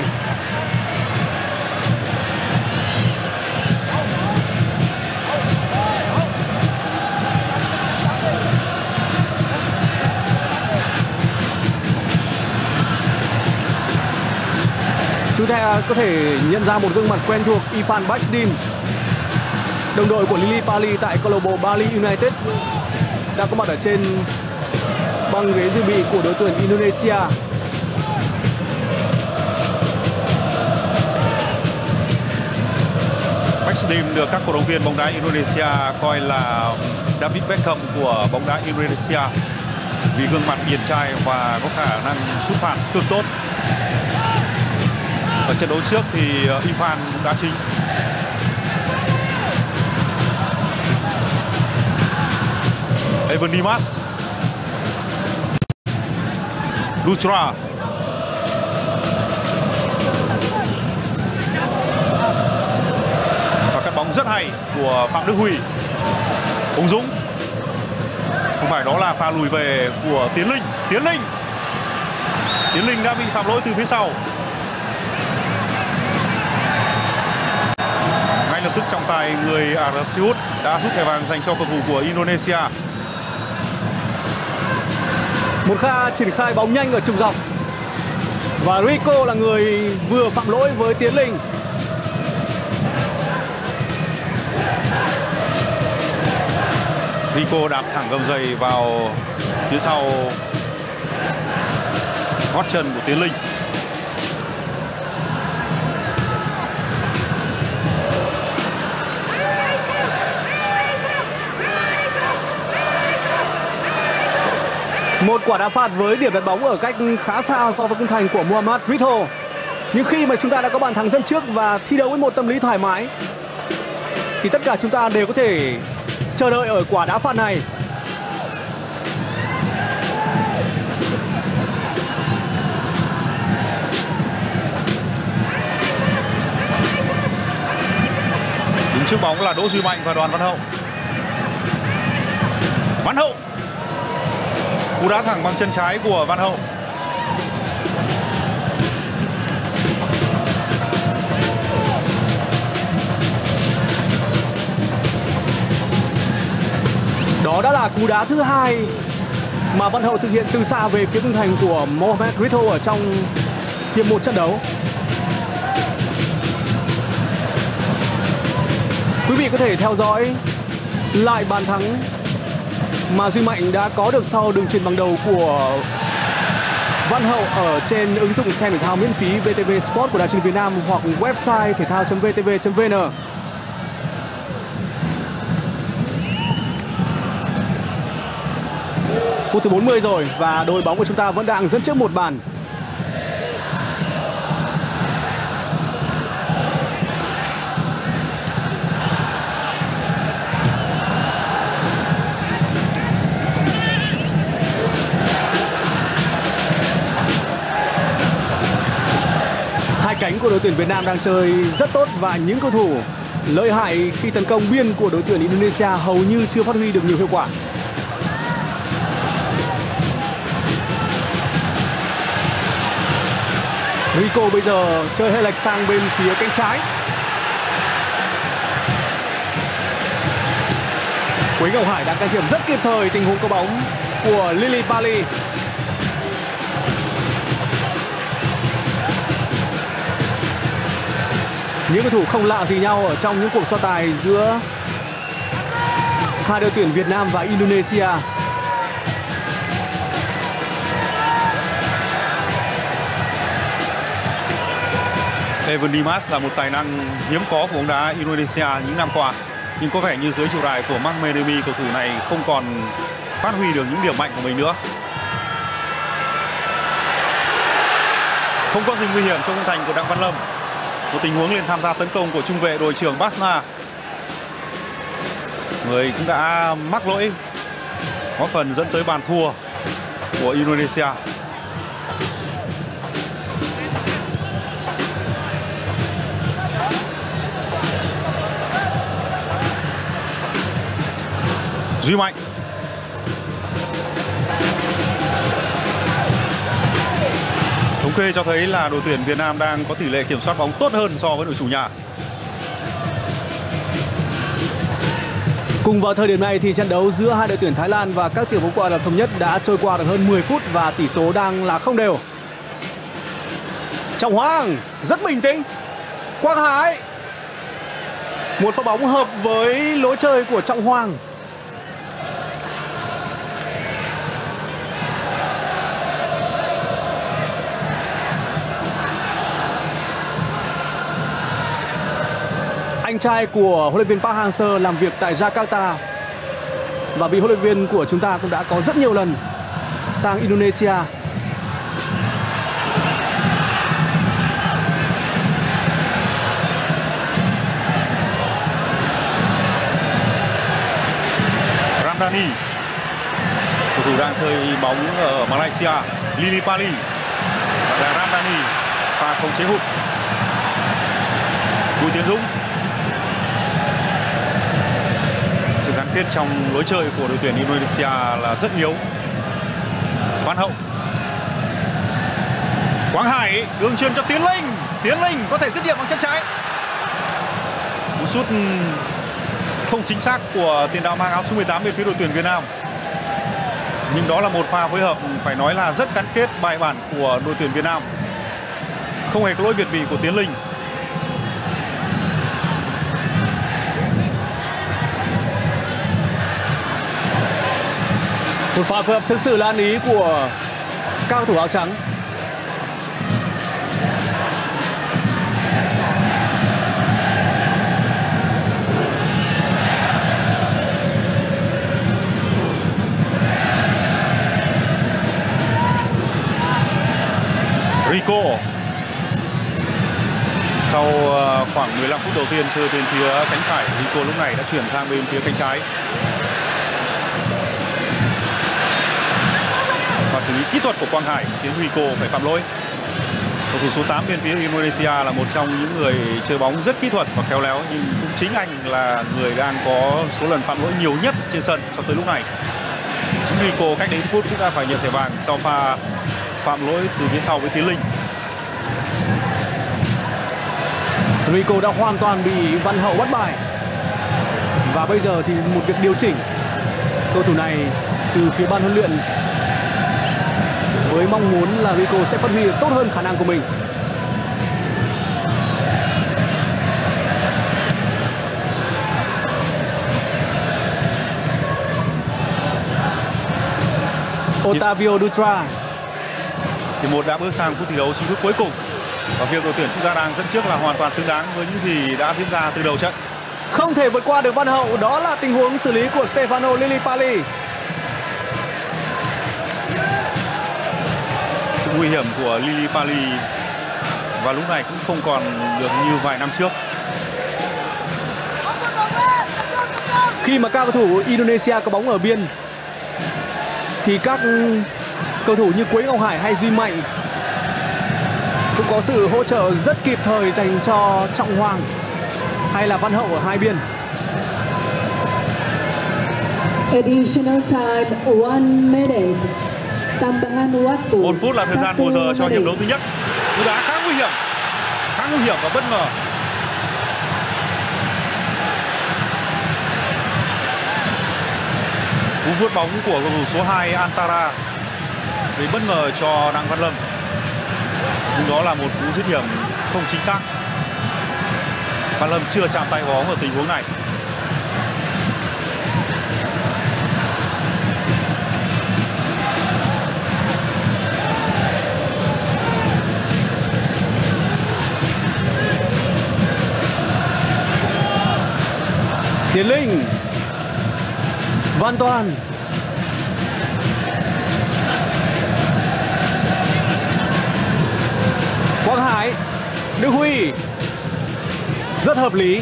Chúng ta có thể nhận ra một gương mặt quen thuộc, Irfan Bahdim, đồng đội của Lily Pali tại câu lạc bộ Bali United, đang có mặt ở trên băng ghế dự bị của đội tuyển Indonesia. Bahdim được các cổ động viên bóng đá Indonesia coi là David Beckham của bóng đá Indonesia vì gương mặt điển trai và có khả năng sút phạt tương tốt. Ở trận đấu trước thì Irfan cũng đá chính. Evan Dimas, Lutra, và cắt bóng rất hay của Phạm Đức Huy. Hùng Dũng, không phải, đó là pha lùi về của Tiến Linh. Tiến Linh đã bị phạm lỗi từ phía sau. Ngay lập tức trọng tài người Ả Rập Xê Út đã rút thẻ vàng dành cho cầu thủ của Indonesia. Một pha triển khai bóng nhanh ở trùng dọc, và Rico là người vừa phạm lỗi với Tiến Linh. Rico đạp thẳng gầm giày vào phía sau gót chân của Tiến Linh. Một quả đá phạt với điểm đặt bóng ở cách khá xa so với khung thành của Muhammad Ritho. Nhưng khi mà chúng ta đã có bàn thắng dẫn trước và thi đấu với một tâm lý thoải mái thì tất cả chúng ta đều có thể chờ đợi ở quả đá phạt này. Đứng trước bóng là Đỗ Duy Mạnh và Đoàn Văn Hậu. Văn Hậu, cú đá thẳng bằng chân trái của Văn Hậu. Đó đã là cú đá thứ hai mà Văn Hậu thực hiện từ xa về phía khung thành của Mohamed Ritho ở trong hiệp một trận đấu. Quý vị có thể theo dõi lại bàn thắng mà Duy Mạnh đã có được sau đường chuyền bằng đầu của Văn Hậu ở trên ứng dụng xem thể thao miễn phí VTV Sport của Đài Truyền hình Việt Nam hoặc website thể thao.vtv.vn. Phút thứ 40 rồi và đội bóng của chúng ta vẫn đang dẫn trước một bàn. Hai cánh của đội tuyển Việt Nam đang chơi rất tốt và những cầu thủ lợi hại khi tấn công biên của đội tuyển Indonesia hầu như chưa phát huy được nhiều hiệu quả. Rico bây giờ chơi hơi lệch sang bên phía cánh trái. Quế Ngọc Hải đã can thiệp rất kịp thời tình huống có bóng của Lily Pali. Những cầu thủ không lạ gì nhau ở trong những cuộc so tài giữa hai đội tuyển Việt Nam và Indonesia. Evan Dimas là một tài năng hiếm có của bóng đá Indonesia những năm qua, nhưng có vẻ như dưới chiều đài của Mark Menemy, cầu thủ này không còn phát huy được những điểm mạnh của mình nữa. Không có gì nguy hiểm trong khung thành của Đặng Văn Lâm. Một tình huống lên tham gia tấn công của trung vệ đội trưởng Basna, người cũng đã mắc lỗi góp phần dẫn tới bàn thua của Indonesia. Duy Mạnh. Thống kê cho thấy là đội tuyển Việt Nam đang có tỷ lệ kiểm soát bóng tốt hơn so với đội chủ nhà. Cùng vào thời điểm này thì trận đấu giữa hai đội tuyển Thái Lan và các tiểu vương quốc Ả Rập Thống Nhất đã trôi qua được hơn 10 phút và tỷ số đang là không đều. Trọng Hoàng rất bình tĩnh. Quang Hải, một pha bóng hợp với lối chơi của Trọng Hoàng. Anh trai của huấn luyện viên Park Hang-seo làm việc tại Jakarta, và vị huấn luyện viên của chúng ta cũng đã có rất nhiều lần sang Indonesia. Ramdhani, cầu thủ đang chơi bóng ở Malaysia. Lili Pali và Ramdhani pha không chế hụt. Bùi Tiến Dũng. Sự gắn kết trong lối chơi của đội tuyển Indonesia là rất yếu. Văn Hậu. Quang Hải đường chuyền cho Tiến Linh. Tiến Linh có thể dứt điểm bằng chân trái. Cú sút không chính xác của tiền đạo mang áo số 18 bên phía đội tuyển Việt Nam. Nhưng đó là một pha phối hợp phải nói là rất gắn kết bài bản của đội tuyển Việt Nam. Không hề có lỗi việt vị của Tiến Linh. Một pha phối hợp thực sự là ăn ý của các cầu thủ áo trắng. Rico sau khoảng 15 phút đầu tiên chơi bên phía cánh phải, Rico lúc này đã chuyển sang bên phía cánh trái. Và xử lý kỹ thuật của Quang Hải khiến Rico phải phạm lỗi. Cầu thủ số 8 bên phía Indonesia là một trong những người chơi bóng rất kỹ thuật và khéo léo, nhưng cũng chính anh là người đang có số lần phạm lỗi nhiều nhất trên sân cho tới lúc này. Chính Rico cách đến phút cũng đã phải nhận thẻ vàng sau pha phạm lỗi từ phía sau với Tiến Linh. Rico đã hoàn toàn bị Văn Hậu bắt bài. Và bây giờ thì một việc điều chỉnh cầu thủ này từ phía ban huấn luyện, với mong muốn là Rico sẽ phát huy tốt hơn khả năng của mình. Otavio Dutra thì một đã bước sang phút thi đấu chính thức cuối cùng, và việc đội tuyển chúng ta đang dẫn trước là hoàn toàn xứng đáng với những gì đã diễn ra từ đầu trận. Không thể vượt qua được Văn Hậu, đó là tình huống xử lý của Stefano Lillipali. Sự nguy hiểm của Lillipali và lúc này cũng không còn được như vài năm trước. Khi mà các cầu thủ Indonesia có bóng ở biên thì các cầu thủ như Quế Ngọc Hải hay Duy Mạnh cũng có sự hỗ trợ rất kịp thời dành cho Trọng Hoàng hay là Văn Hậu ở hai biên. Additional time 1 minute. Tambahan waktu. 1 phút là thời gian bù giờ cho hiệp đấu thứ nhất. Cú đá khá nguy hiểm và bất ngờ. Cú vuốt bóng của cầu thủ số 2 Antara gây bất ngờ cho Đặng Văn Lâm. Nhưng đó là một cú dứt điểm không chính xác. Văn Lâm chưa chạm tay bóng ở tình huống này. Tiến Linh, Văn Toàn, Quang Hải, Đức Huy, rất hợp lý.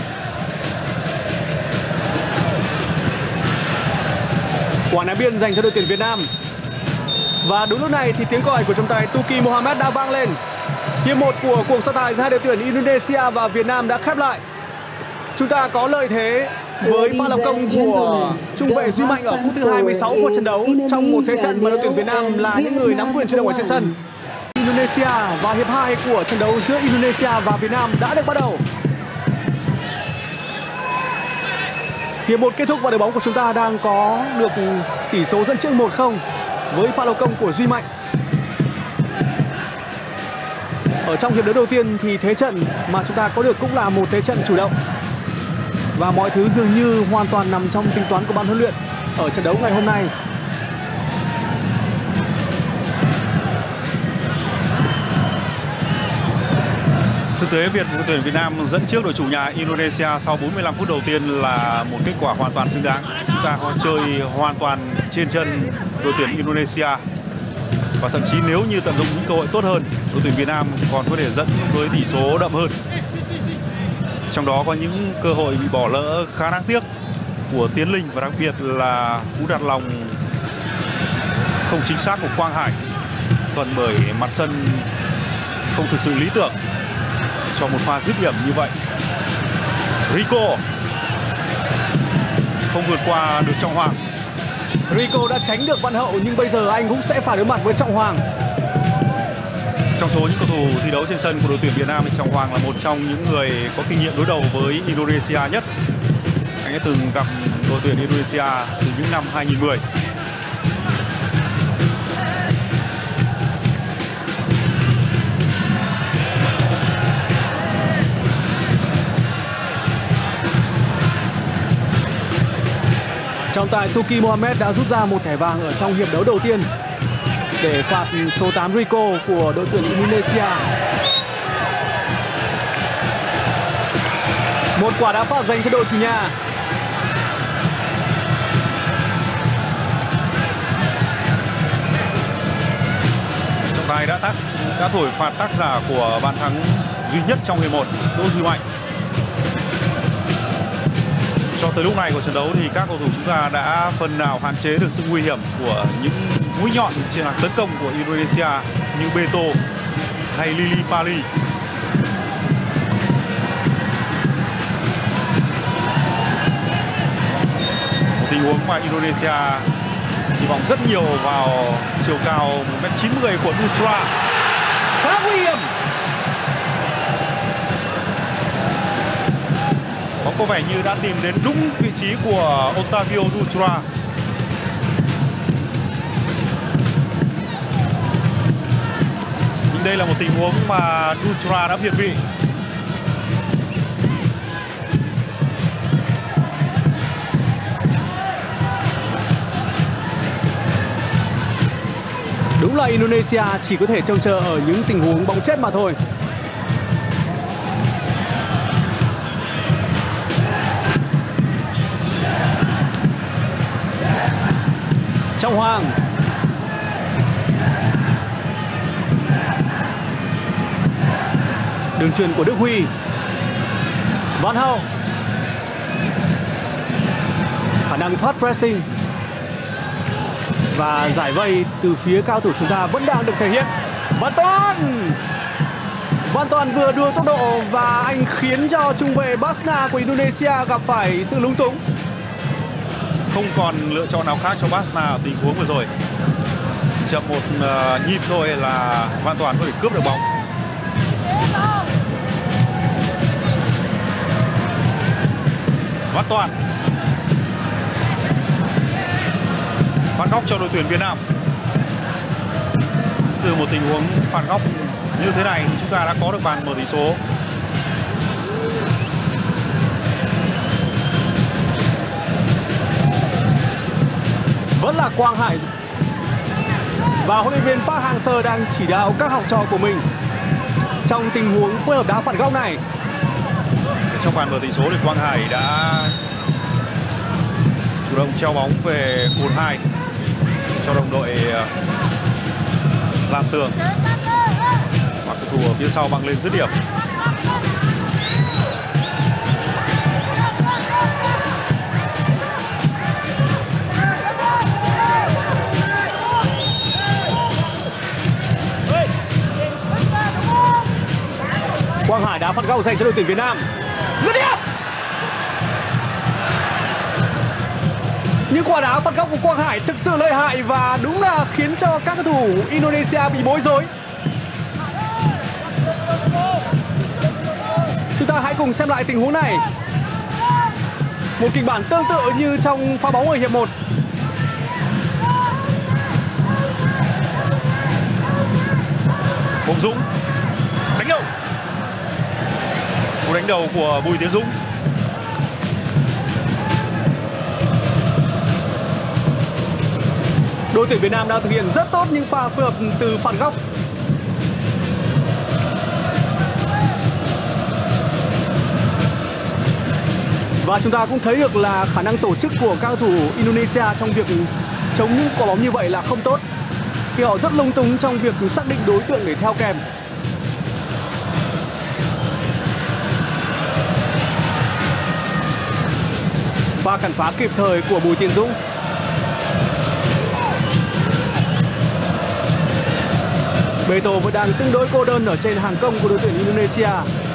Quả ném biên dành cho đội tuyển Việt Nam. Và đúng lúc này thì tiếng còi của trọng tài Tuki Mohamed đã vang lên. Hiệp 1 của cuộc so tài giữa hai đội tuyển Indonesia và Việt Nam đã khép lại. Chúng ta có lợi thế với pha lập công của trung vệ Duy Mạnh ở phút thứ 26 của trận đấu, trong một thế trận mà đội tuyển Việt Nam là những người nắm quyền chủ động ở trên sân. Indonesia và hiệp 2 của trận đấu giữa Indonesia và Việt Nam đã được bắt đầu. Hiệp 1 kết thúc và đội bóng của chúng ta đang có được tỷ số dẫn trước 1-0 với pha lập công của Duy Mạnh. Ở trong hiệp đấu đầu tiên thì thế trận mà chúng ta có được cũng là một thế trận chủ động. Và mọi thứ dường như hoàn toàn nằm trong tính toán của ban huấn luyện ở trận đấu ngày hôm nay. Thực tế việc đội tuyển Việt Nam dẫn trước đội chủ nhà Indonesia sau 45 phút đầu tiên là một kết quả hoàn toàn xứng đáng. Chúng ta có chơi hoàn toàn trên chân đội tuyển Indonesia. Và thậm chí nếu như tận dụng những cơ hội tốt hơn, đội tuyển Việt Nam còn có thể dẫn với tỷ số đậm hơn. Trong đó có những cơ hội bị bỏ lỡ khá đáng tiếc của Tiến Linh và đặc biệt là cú đặt lòng không chính xác của Quang Hải, còn bởi mặt sân không thực sự lý tưởng cho một pha dứt điểm như vậy. Rico không vượt qua được Trọng Hoàng. Rico đã tránh được Văn Hậu nhưng bây giờ anh cũng sẽ phải đối mặt với Trọng Hoàng. Trong số những cầu thủ thi đấu trên sân của đội tuyển Việt Nam thì Trọng Hoàng là một trong những người có kinh nghiệm đối đầu với Indonesia nhất. Anh đã từng gặp đội tuyển Indonesia từ những năm 2010. Trọng tài Tuki Mohamed đã rút ra một thẻ vàng ở trong hiệp đấu đầu tiên để phạt số 8 Rico của đội tuyển Indonesia. Một quả đá phạt dành cho đội chủ nhà. Trọng tài đã thổi phạt tác giả của bàn thắng duy nhất trong hiệp 1, Đỗ Duy Mạnh. Cho tới lúc này của trận đấu thì các cầu thủ chúng ta đã phần nào hạn chế được sự nguy hiểm của những mũi nhọn trên hàng tấn công của Indonesia như Beto hay Lili Pali. Một tình huống mà Indonesia hy vọng rất nhiều vào chiều cao 1m90 của Dutra. Khá nguy hiểm. Bóng có vẻ như đã tìm đến đúng vị trí của Otavio Dutra. Nhưng đây là một tình huống mà Dutra đã việt vị. Đúng là Indonesia chỉ có thể trông chờ ở những tình huống bóng chết mà thôi. Trọng Hoàng, đường chuyền của Đức Huy, Văn Hậu, khả năng thoát pressing và giải vây từ phía cao thủ chúng ta vẫn đang được thể hiện. Văn Toàn vừa đua tốc độ và anh khiến cho trung vệ Basna của Indonesia gặp phải sự lúng túng. Không còn lựa chọn nào khác cho Basna ở tình huống vừa rồi. Chậm một nhịp thôi là Văn Toàn có thể cướp được bóng. Văn Toàn phạt góc cho đội tuyển Việt Nam. Từ một tình huống phạt góc như thế này chúng ta đã có được bàn mở tỷ số. vẫn là Quang Hải. Và huấn luyện viên Park Hang-seo đang chỉ đạo các học trò của mình trong tình huống phối hợp đá phạt góc này. Trong bàn mở tỷ số thì Quang Hải đã chủ động treo bóng về cột 2 cho đồng đội Lam Tường, và cầu thủ ở phía sau băng lên dứt điểm. Quang Hải đá phạt góc dành cho đội tuyển Việt Nam. Dứt điểm. Những quả đá phạt góc của Quang Hải thực sự lợi hại và đúng là khiến cho các cầu thủ Indonesia bị bối rối. Chúng ta hãy cùng xem lại tình huống này. Một kịch bản tương tự như trong pha bóng ở hiệp 1. Hùng Dũng đánh đầu. Cú đánh đầu của Bùi Tiến Dũng. Đội tuyển Việt Nam đã thực hiện rất tốt những pha phối hợp từ phạt góc. Và chúng ta cũng thấy được là khả năng tổ chức của các cầu thủ Indonesia trong việc chống những quả bóng như vậy là không tốt, khi họ rất lung túng trong việc xác định đối tượng để theo kèm. Và cản phá kịp thời của Bùi Tiến Dũng. Beto vẫn đang tương đối cô đơn ở trên hàng công của đội tuyển Indonesia.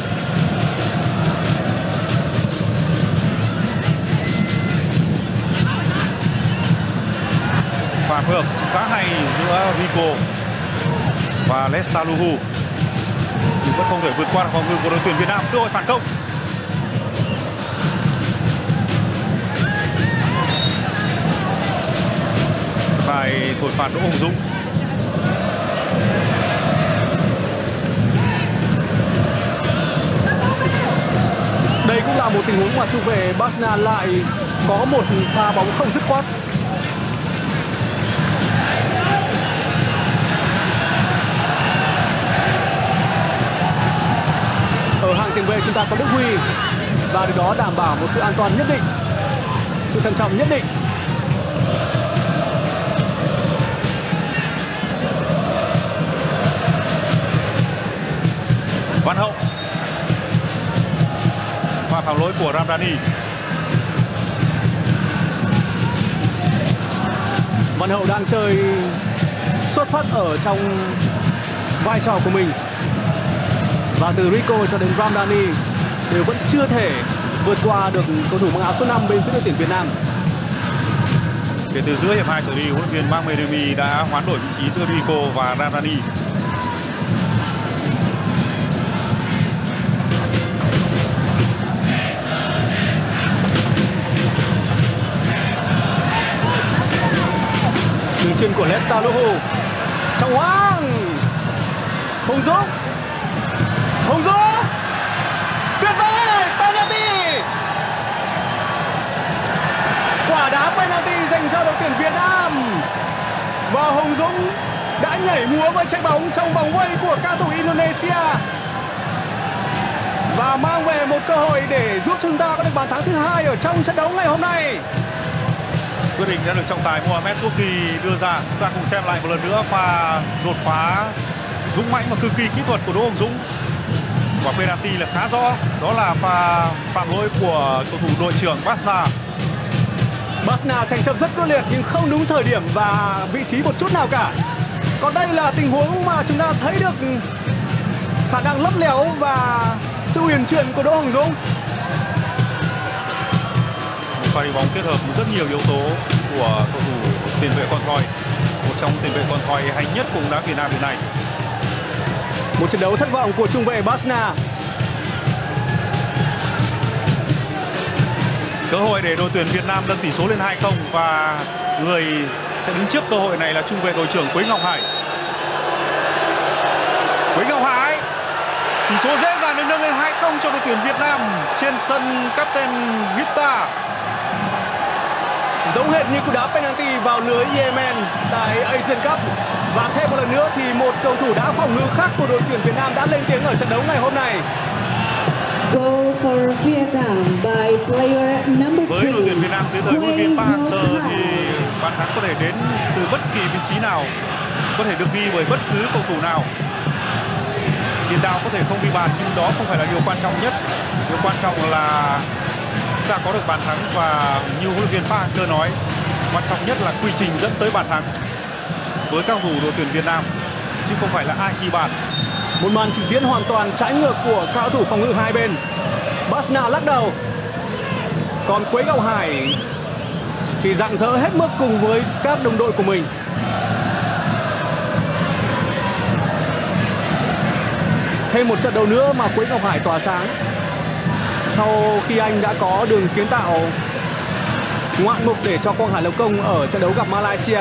Pha phối hợp khá hay giữa Rico và Lestaluhu, nhưng vẫn không thể vượt qua phòng ngự của đội tuyển Việt Nam. Cơ hội phản công. Phải thổi phạt Đỗ Hùng Dũng. Đây cũng là một tình huống mà trung vệ Basna lại có một pha bóng không dứt khoát. Ở hàng tiền vệ chúng ta có Đức Huy, và điều đó đảm bảo một sự an toàn nhất định, sự thận trọng nhất định. Văn Hậu. Pha phạm lỗi của Ramdhani. Văn Hậu đang chơi xuất sắc ở trong vai trò của mình. Và từ Rico cho đến Ramdhani đều vẫn chưa thể vượt qua được cầu thủ mang áo số 5 bên phía đội tuyển Việt Nam. Kể từ giữa hiệp 2 trở đi, huấn luyện viên Park Hang-seo đã hoán đổi vị trí giữa Rico và Ramdhani. Đường chuyền của Lestaluhu. Trọng Hoàng. Hùng Dũng. Hùng Dũng. Tuyệt vời. Penalty. Quả đá penalty dành cho đội tuyển Việt Nam. Và Hùng Dũng đã nhảy múa với trái bóng trong vòng vây của các cầu thủ Indonesia và mang về một cơ hội để giúp chúng ta có được bàn thắng thứ 2 ở trong trận đấu ngày hôm nay. Quyết định đã được trọng tài Mohamed Turki đưa ra. Chúng ta cùng xem lại một lần nữa pha đột phá dũng mãnh và cực kỳ kỹ thuật của Đỗ Hùng Dũng. Quả penalty là khá rõ, đó là pha phạm lỗi của cầu thủ đội trưởng Basna. Basna tranh chấp rất quyết liệt nhưng không đúng thời điểm và vị trí một chút nào cả. Còn đây là tình huống mà chúng ta thấy được khả năng lấp léo và sự huyền chuyển của Đỗ Hùng Dũng. Pha đi bóng kết hợp rất nhiều yếu tố của cầu thủ tiền vệ con thoi, một trong tiền vệ con thoi hay nhất cùng đá Việt Nam hiện nay. Một trận đấu thất vọng của trung vệ Basna. Cơ hội để đội tuyển Việt Nam nâng tỷ số lên 2-0 và người sẽ đứng trước cơ hội này là trung vệ đội trưởng Quế Ngọc Hải. Quế Ngọc Hải, tỷ số dễ dàng được nâng lên 2-0 cho đội tuyển Việt Nam trên sân Captain Gita. giống hệt như cú đá penalty vào lưới Yemen tại Asian Cup. Và thêm một lần nữa thì một cầu thủ đá phòng ngự khác của đội tuyển Việt Nam đã lên tiếng ở trận đấu ngày hôm nay. Goal for Vietnam by player number 3. Với đội tuyển Việt Nam dưới thời huấn luyện viên Park Hang-seo thì bàn thắng có thể đến từ bất kỳ vị trí nào, có thể được ghi bởi bất cứ cầu thủ nào. Tiền đạo có thể không ghi bàn nhưng đó không phải là điều quan trọng nhất. Điều quan trọng là chúng ta có được bàn thắng, và như huấn luyện viên Park Hang-seo nói, quan trọng nhất là quy trình dẫn tới bàn thắng với các cầu thủ đội tuyển Việt Nam, chứ không phải là ai ghi bàn. Một màn trình diễn hoàn toàn trái ngược của các cầu thủ phòng ngự hai bên. Basna lắc đầu, còn Quế Ngọc Hải thì rạng rỡ hết mức cùng với các đồng đội của mình. Thêm một trận đấu nữa mà Quế Ngọc Hải tỏa sáng sau khi anh đã có đường kiến tạo ngoạn mục để cho Quang Hải lập công ở trận đấu gặp Malaysia.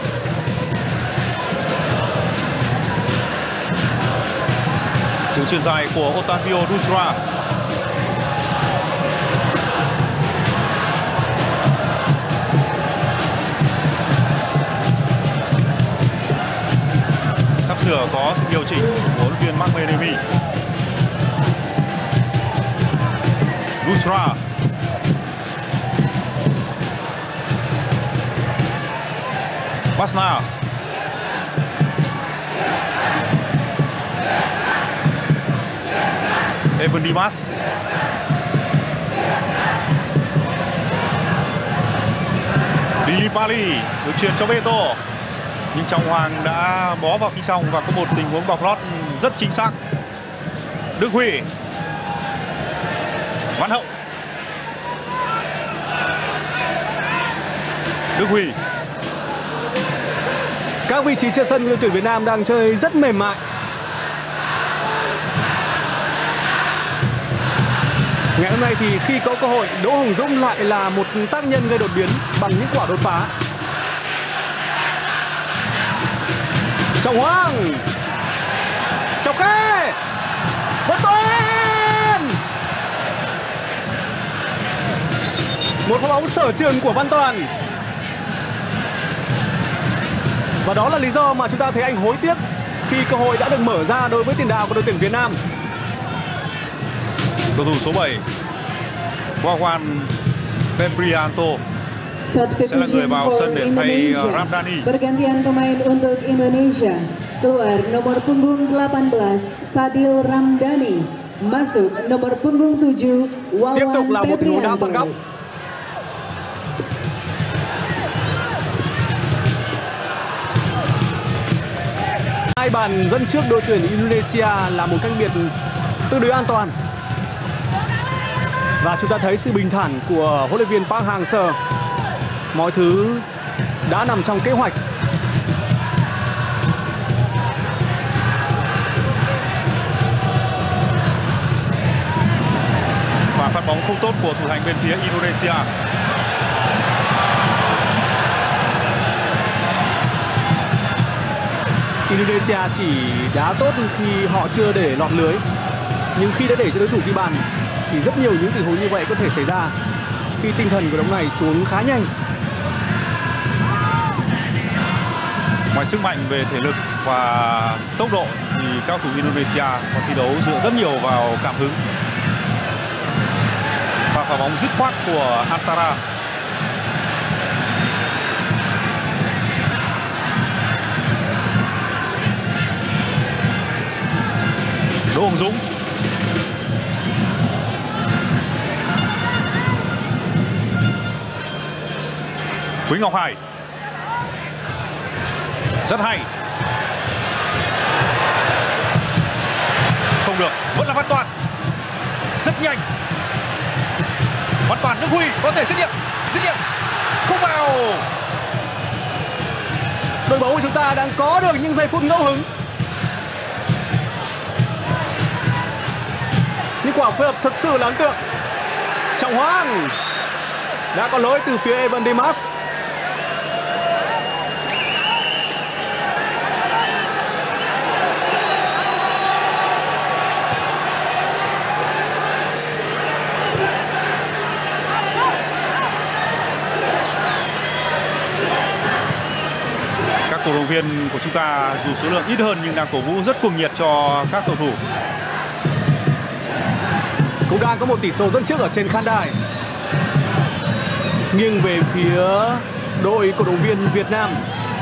Đường chuyền dài của Otavio Dutra. Sắp sửa có sự điều chỉnh của huấn luyện viên Mark Menemy. Dutra. Basna. Evan Dimas. Dilipali được chuyền cho Beto, nhưng Trọng Hoàng đã bó vào phía trong và có một tình huống bọc lót rất chính xác. Đức Huy. Văn Hậu. Đức Huy. Các vị trí trên sân của đội tuyển Việt Nam đang chơi rất mềm mại. Ngày hôm nay thì khi có cơ hội, Đỗ Hùng Dũng lại là một tác nhân gây đột biến bằng những quả đột phá. Trọng Hoàng, Trọng Khê, Văn Toàn. Một pha bóng sở trường của Văn Toàn. Và đó là lý do mà chúng ta thấy anh hối tiếc khi cơ hội đã được mở ra đối với tiền đạo của đội tuyển Việt Nam. Cầu thủ số 7 Wawan Febrianto sẽ là người vào sân để thay Ramdhani. Pergantian pemain untuk Indonesia. Keluar nomor punggung 18 Sadil Ramdhani. Masuk nomor punggung 7 Wawan Tiếp tục là một tình huống đá phạt góc. Hai bàn dẫn trước đội tuyển Indonesia là một cách biệt tương đối an toàn. Và chúng ta thấy sự bình thản của huấn luyện viên Park Hang-seo. Mọi thứ đã nằm trong kế hoạch. Và phát bóng không tốt của thủ thành bên phía Indonesia. Indonesia chỉ đá tốt khi họ chưa để lọt lưới. Nhưng khi đã để cho đối thủ ghi bàn thì rất nhiều những tình huống như vậy có thể xảy ra khi tinh thần của đội này xuống khá nhanh. Ngoài sức mạnh về thể lực và tốc độ thì các cầu thủ Indonesia còn thi đấu dựa rất nhiều vào cảm hứng. Và pha bóng dứt khoát của Antara. Đỗ Hùng Dũng. Quế Ngọc Hải. Rất hay. Không được, vẫn là Văn Toàn. Rất nhanh. Văn Toàn, Đức Huy có thể dứt điểm. Không vào. Đội bóng của chúng ta đang có được những giây phút ngẫu hứng. Những quả phối hợp thật sự là ấn tượng. Trọng Hoàng đã có lỗi từ phía Evan Dimas. Các cổ động viên của chúng ta dù số lượng ít hơn nhưng đang cổ vũ rất cuồng nhiệt cho các cầu thủ. Cũng đang có một tỷ số dẫn trước ở trên khán đài, nghiêng về phía đội cổ động viên Việt Nam.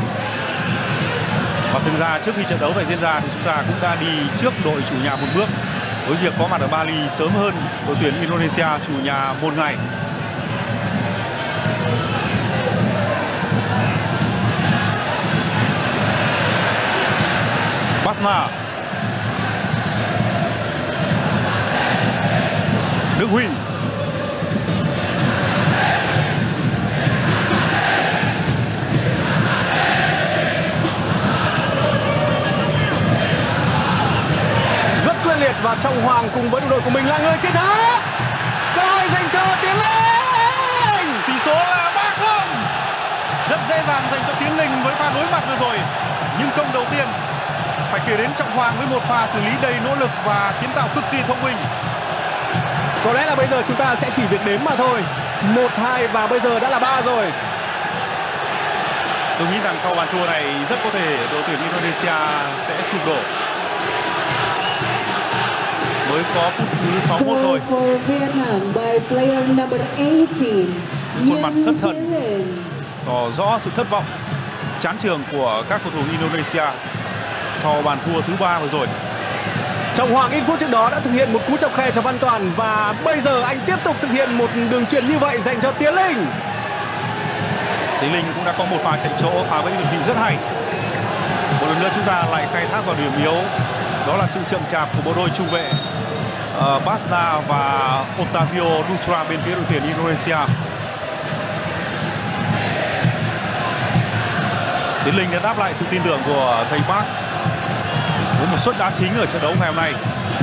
Và thực ra trước khi trận đấu này diễn ra thì chúng ta cũng đã đi trước đội chủ nhà một bước với việc có mặt ở Bali sớm hơn đội tuyển Indonesia chủ nhà một ngày. Basna, Đức Huy, rất quyết liệt và Trọng Hoàng cùng với đội đội của mình là người chiến thắng. Cơ hội dành cho Tiến Linh. Tỷ số là 3-0. Rất dễ dàng dành cho Tiến Linh với pha đối mặt vừa rồi. Nhưng công đầu tiên phải kể đến Trọng Hoàng với một pha xử lý đầy nỗ lực và kiến tạo cực kỳ thông minh. Có lẽ là bây giờ chúng ta sẽ chỉ việc đếm mà thôi. 1-2 và bây giờ đã là 3 rồi. Tôi nghĩ rằng sau bàn thua này rất có thể đội tuyển Indonesia sẽ sụp đổ. Mới có phút thứ 61 thôi. For Vietnam by player number 18. Khuôn mặt thất thần, tỏ rõ sự thất vọng, chán chường của các cầu thủ Indonesia sau bàn thua thứ 3 vừa rồi. Trọng Hoàng ít phút trước đó đã thực hiện một cú chọc khe cho Văn Toàn và bây giờ anh tiếp tục thực hiện một đường chuyền như vậy dành cho Tiến Linh. Tiến Linh cũng đã có một pha chạy chỗ, phá với đường vị rất hay. Một lần nữa chúng ta lại khai thác vào điểm yếu, đó là sự chậm chạp của bộ đôi trung vệ Basna và Octavio Dutra bên phía đội tuyển Indonesia. Tiến Linh đã đáp lại sự tin tưởng của thầy Park với một suất đá chính ở trận đấu ngày hôm nay.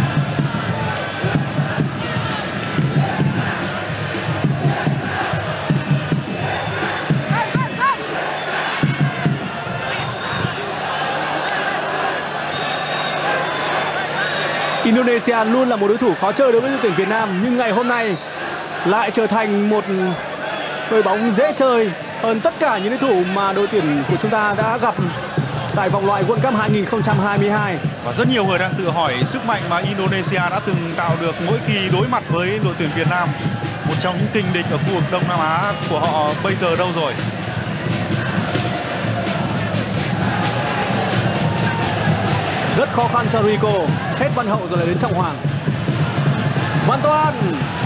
Indonesia luôn là một đối thủ khó chơi đối với đội tuyển Việt Nam, nhưng ngày hôm nay lại trở thành một đội bóng dễ chơi hơn tất cả những đối thủ mà đội tuyển của chúng ta đã gặp tại vòng loại World Cup 2022. Và rất nhiều người đang tự hỏi sức mạnh mà Indonesia đã từng tạo được mỗi khi đối mặt với đội tuyển Việt Nam, một trong những kình địch ở khu vực Đông Nam Á của họ, bây giờ đâu rồi? Rất khó khăn cho Rico. Hết Văn Hậu rồi lại đến Trọng Hoàng. Văn Toàn.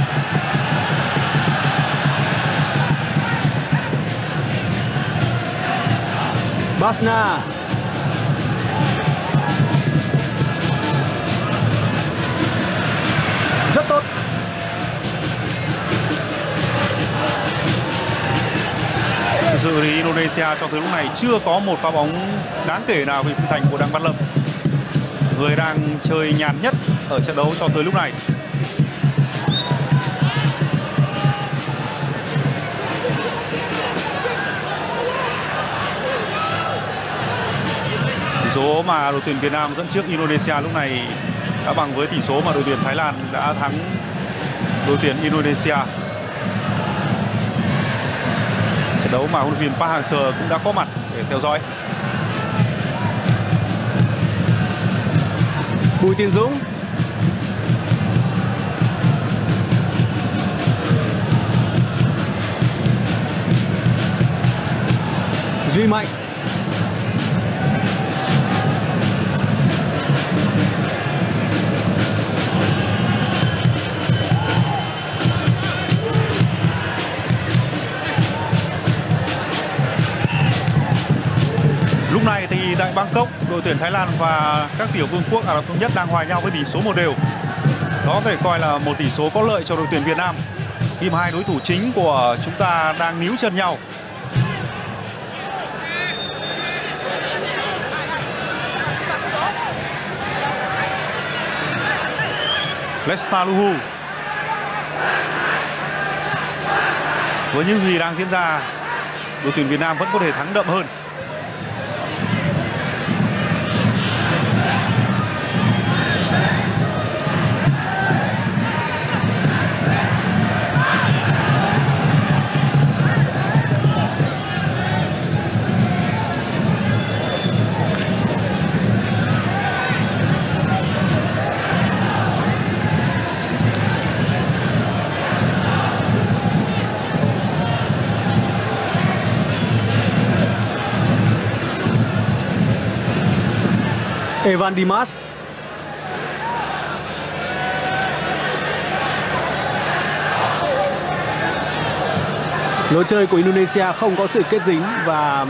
Basna. Rất tốt. Thực sự thì Indonesia cho tới lúc này chưa có một pha bóng đáng kể nào về khung thành của Đặng Văn Lâm, người đang chơi nhàn nhất ở trận đấu cho tới lúc này. Tỷ số mà đội tuyển Việt Nam dẫn trước Indonesia lúc này đã bằng với tỷ số mà đội tuyển Thái Lan đã thắng đội tuyển Indonesia. Trận đấu mà huấn luyện viên Park Hang-seo cũng đã có mặt để theo dõi. Bùi Tiến Dũng. Duy Mạnh. Lúc này thì tại Bangkok, đội tuyển Thái Lan và các tiểu vương quốc Ả Rập Thống Nhất đang hòa nhau với tỷ số 1-1. Đó có thể coi là một tỷ số có lợi cho đội tuyển Việt Nam khi mà hai đối thủ chính của chúng ta đang níu chân nhau. Lestaluhu. Với những gì đang diễn ra, đội tuyển Việt Nam vẫn có thể thắng đậm hơn. Evan Dimas. Lối chơi của Indonesia không có sự kết dính và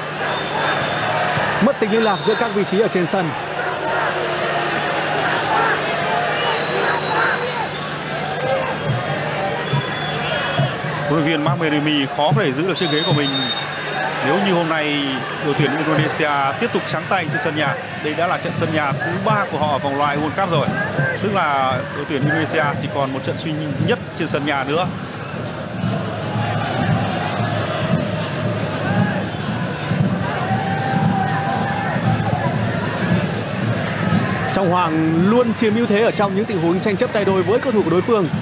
mất tính liên lạc giữa các vị trí ở trên sân. Huấn luyện viên Mark Meremy khó có thể giữ được chiếc ghế của mình nếu như hôm nay đội tuyển Indonesia tiếp tục trắng tay trên sân nhà. Đây đã là trận sân nhà thứ 3 của họ ở vòng loại World Cup rồi. Tức là đội tuyển Indonesia chỉ còn một trận duy nhất trên sân nhà nữa. Trọng Hoàng luôn chiếm ưu thế ở trong những tình huống tranh chấp tay đôi với cầu thủ của đối phương.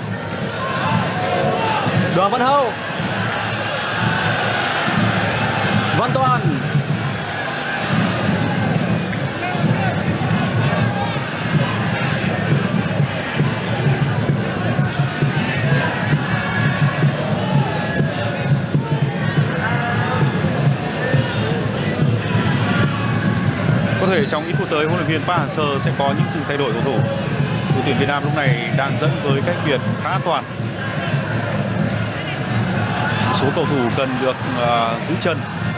Đoàn Văn Hậu, Văn Toàn, có thể trong ít phút tới huấn luyện viên Park Hang-seo sẽ có những sự thay đổi cầu thủ. Đội tuyển Việt Nam lúc này đang dẫn với cách biệt khá an toàn. Một số cầu thủ cần được giữ chân.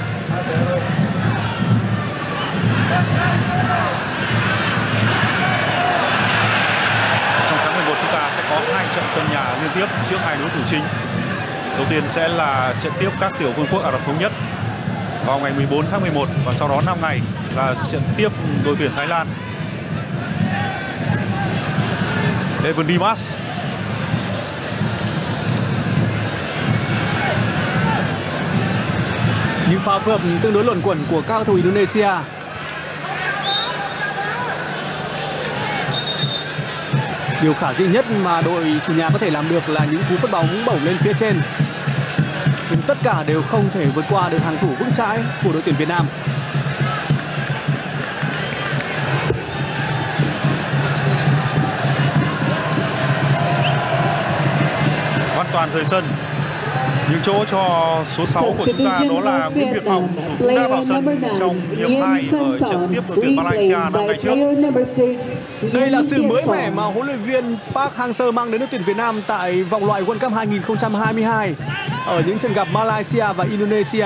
Trong tháng 11 chúng ta sẽ có 2 trận sân nhà liên tiếp trước 2 đối thủ chính. Đầu tiên sẽ là trận tiếp các tiểu vương quốc Ả Rập Thống Nhất vào ngày 14 tháng 11 và sau đó 5 ngày là trận tiếp đội tuyển Thái Lan. Evan Dimas, những pha phối hợp tương đối luẩn quẩn của các cầu thủ Indonesia. Điều khả dĩ nhất mà đội chủ nhà có thể làm được là những cú phất bóng bổng lên phía trên, nhưng tất cả đều không thể vượt qua được hàng thủ vững chãi của đội tuyển Việt Nam. Hoàn toàn rời sân. Những chỗ cho số 6 của chúng ta đó là Nguyễn Việt Phong, cũng đã vào sân trong hiệp 2 ở trận tiếp đội tuyển Malaysia năm ngày trước. Đây là sự mới mẻ mà huấn luyện viên Park Hang-seo mang đến đội tuyển Việt Nam tại vòng loại World Cup 2022 ở những trận gặp Malaysia và Indonesia.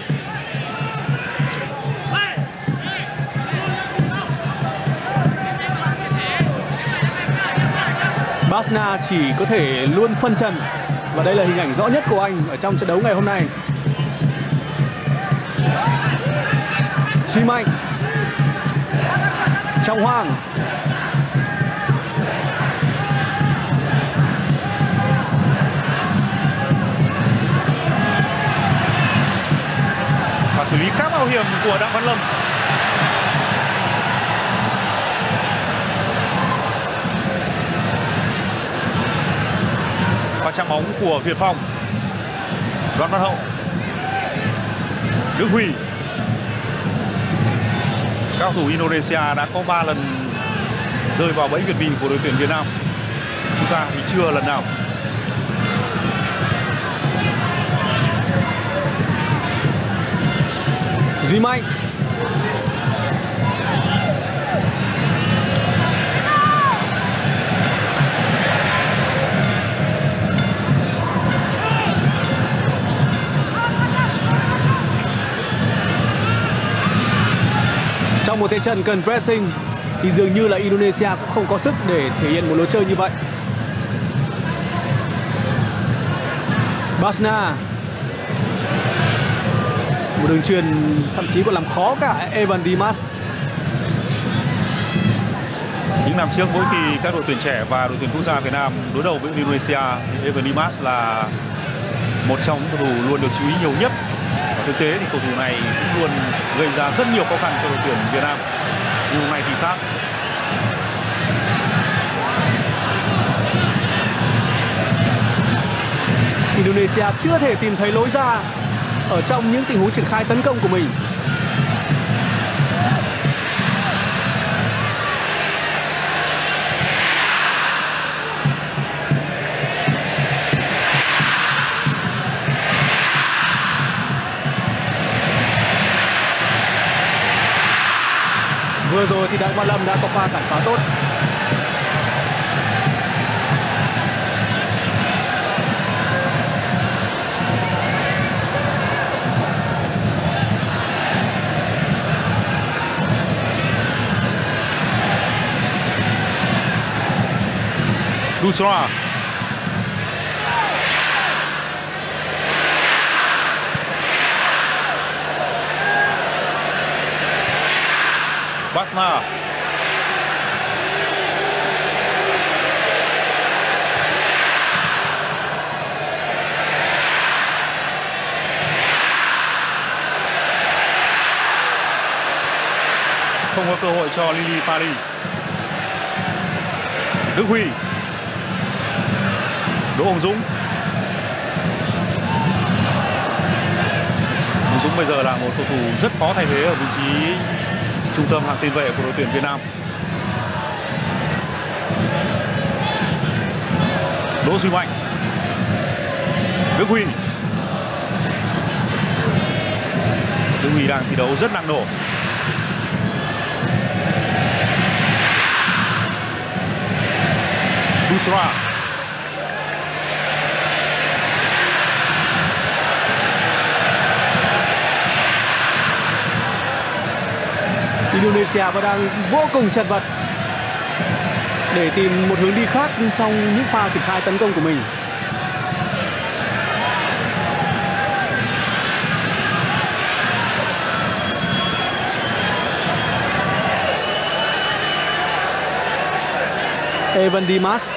Basna chỉ có thể luôn phân trần và đây là hình ảnh rõ nhất của anh ở trong trận đấu ngày hôm nay. Duy Mạnh, Trọng Hoàng, và xử lý khá mạo hiểm của Đặng Văn Lâm. Và chạm bóng của Việt Phong. Đoàn Văn Hậu, Đức Huy. Các cầu thủ Indonesia đã có 3 lần rơi vào bẫy Việt vị của đội tuyển Việt Nam. Chúng ta thì chưa lần nào. Duy Mạnh, trong một thế trận cần pressing thì dường như là Indonesia cũng không có sức để thể hiện một lối chơi như vậy. Basna, một đường chuyền thậm chí còn làm khó cả Evan Dimas. Những năm trước mỗi khi các đội tuyển trẻ và đội tuyển quốc gia Việt Nam đối đầu với Indonesia thì Evan Dimas là một trong những cầu thủ luôn được chú ý nhiều nhất. Và thực tế thì cầu thủ này cũng luôn gây ra rất nhiều khó khăn cho đội tuyển Việt Nam. Nhưng hôm nay thì khác. Indonesia chưa thể tìm thấy lối ra ở trong những tình huống triển khai tấn công của mình. Vừa rồi thì Đặng Văn Lâm đã có pha cản phá tốt. Dutra. Basna. Không có cơ hội cho Lily Paris. Đức Huy. Đỗ Hồng Dũng. Hồng Dũng bây giờ là một cầu thủ rất khó thay thế ở vị trí trung tâm hàng tiền vệ của đội tuyển Việt Nam. Đỗ Duy Mạnh. Đức Huy. Đức Huy đang thi đấu rất năng nổ. Dutra. Indonesia vẫn đang vô cùng chật vật để tìm một hướng đi khác trong những pha triển khai tấn công của mình. Evan Dimas.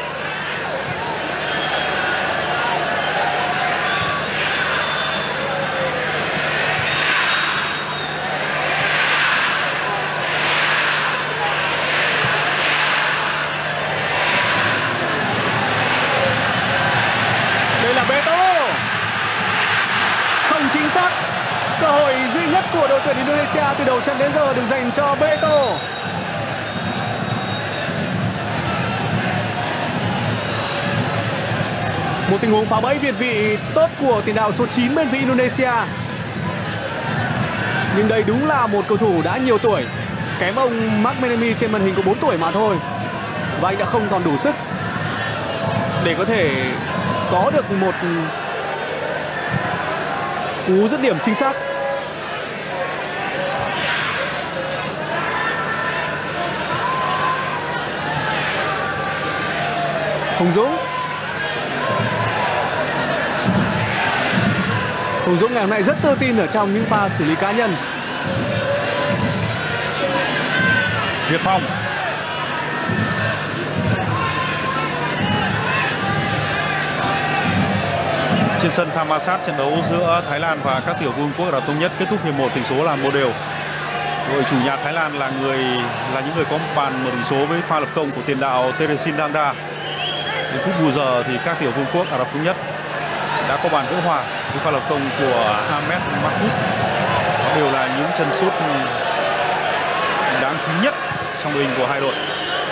Đây là Beto. Không chính xác. Cơ hội duy nhất của đội tuyển Indonesia từ đầu trận đến giờ được dành cho Beto. Một tình huống phá bẫy việt vị tốt của tiền đạo số 9 bên phía Indonesia. Nhưng đây đúng là một cầu thủ đã nhiều tuổi, kém ông Mark Menemy trên màn hình có 4 tuổi mà thôi. Và anh đã không còn đủ sức để có thể có được một cú dứt điểm chính xác. Hồng Dũng. Hồng Dũng ngày hôm nay rất tự tin ở trong những pha xử lý cá nhân. Việt Phong. Trên sân Thammasat, trận đấu giữa Thái Lan và các tiểu vương quốc Ả Rập Thống Nhất kết thúc hiệp 1 tỷ số là 1-1. Đội chủ nhà Thái Lan là những người có bàn mở tỷ số với pha lập công của tiền đạo Teresin Danda. Đến phút bù giờ thì các tiểu vương quốc Ả Rập Thống Nhất đã có bàn gỡ hòa với pha lập công của Ahmed Mahmoud. Đó đều là những chân sút đáng chú nhất trong đội hình của hai đội.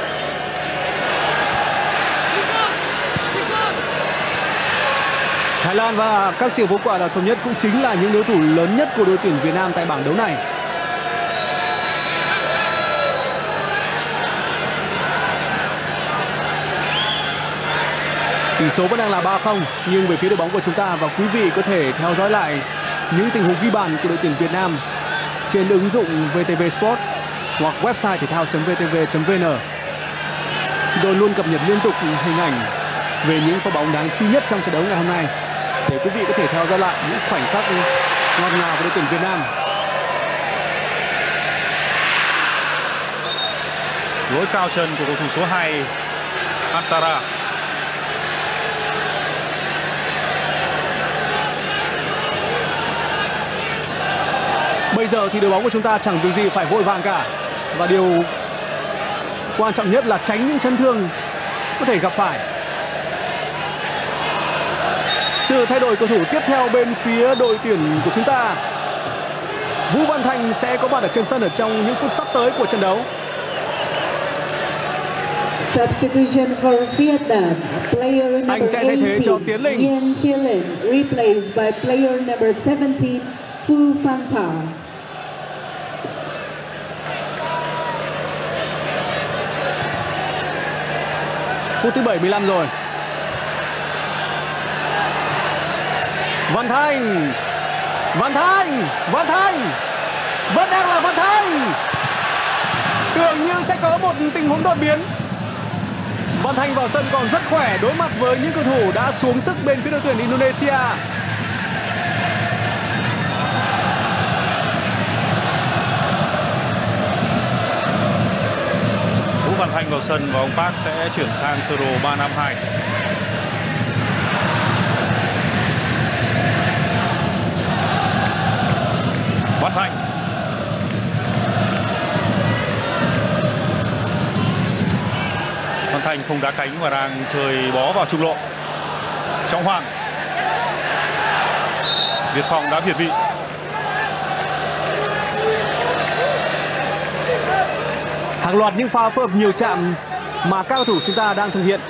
Thái Lan và các tiểu vương quốc Ả Rập Thống Nhất cũng chính là những đối thủ lớn nhất của đội tuyển Việt Nam tại bảng đấu này. Tỷ số vẫn đang là 3-0, nhưng về phía đội bóng của chúng ta, và quý vị có thể theo dõi lại những tình huống ghi bàn của đội tuyển Việt Nam trên ứng dụng VTV Sport hoặc website thể thao.vtv.vn. Chúng tôi luôn cập nhật liên tục hình ảnh về những pha bóng đáng chú ý nhất trong trận đấu ngày hôm nay để quý vị có thể theo dõi lại những khoảnh khắc ngọt ngào của đội tuyển Việt Nam. Lỗi cao chân của cầu thủ số 2 Antara. Bây giờ thì đội bóng của chúng ta chẳng việc gì phải vội vàng cả, và điều quan trọng nhất là tránh những chấn thương có thể gặp phải. Sự thay đổi cầu thủ tiếp theo bên phía đội tuyển của chúng ta, Vũ Văn Thành sẽ có mặt ở trên sân ở trong những phút sắp tới của trận đấu. Substitution for Vietnam, player number Anh sẽ thay thế cho Tiến Linh. Yen Chilin, replaced by player number 17, Phu Phan Thảo. Phút thứ 75 rồi. Văn Thanh. Văn Thanh. Văn Thanh. Vẫn đang là Văn Thanh. Tưởng như sẽ có một tình huống đột biến. Văn Thanh vào sân còn rất khỏe đối mặt với những cầu thủ đã xuống sức bên phía đội tuyển Indonesia. Vũ Văn Thanh vào sân và ông Park sẽ chuyển sang sơ đồ 3-5-2. Văn Thanh. Văn Thanh không đá cánh và đang chơi bó vào trung lộ. Trọng Hoàng. Việt Phong đã việt vị. Hàng loạt những pha phối hợp nhiều chạm mà các cầu thủ chúng ta đang thực hiện.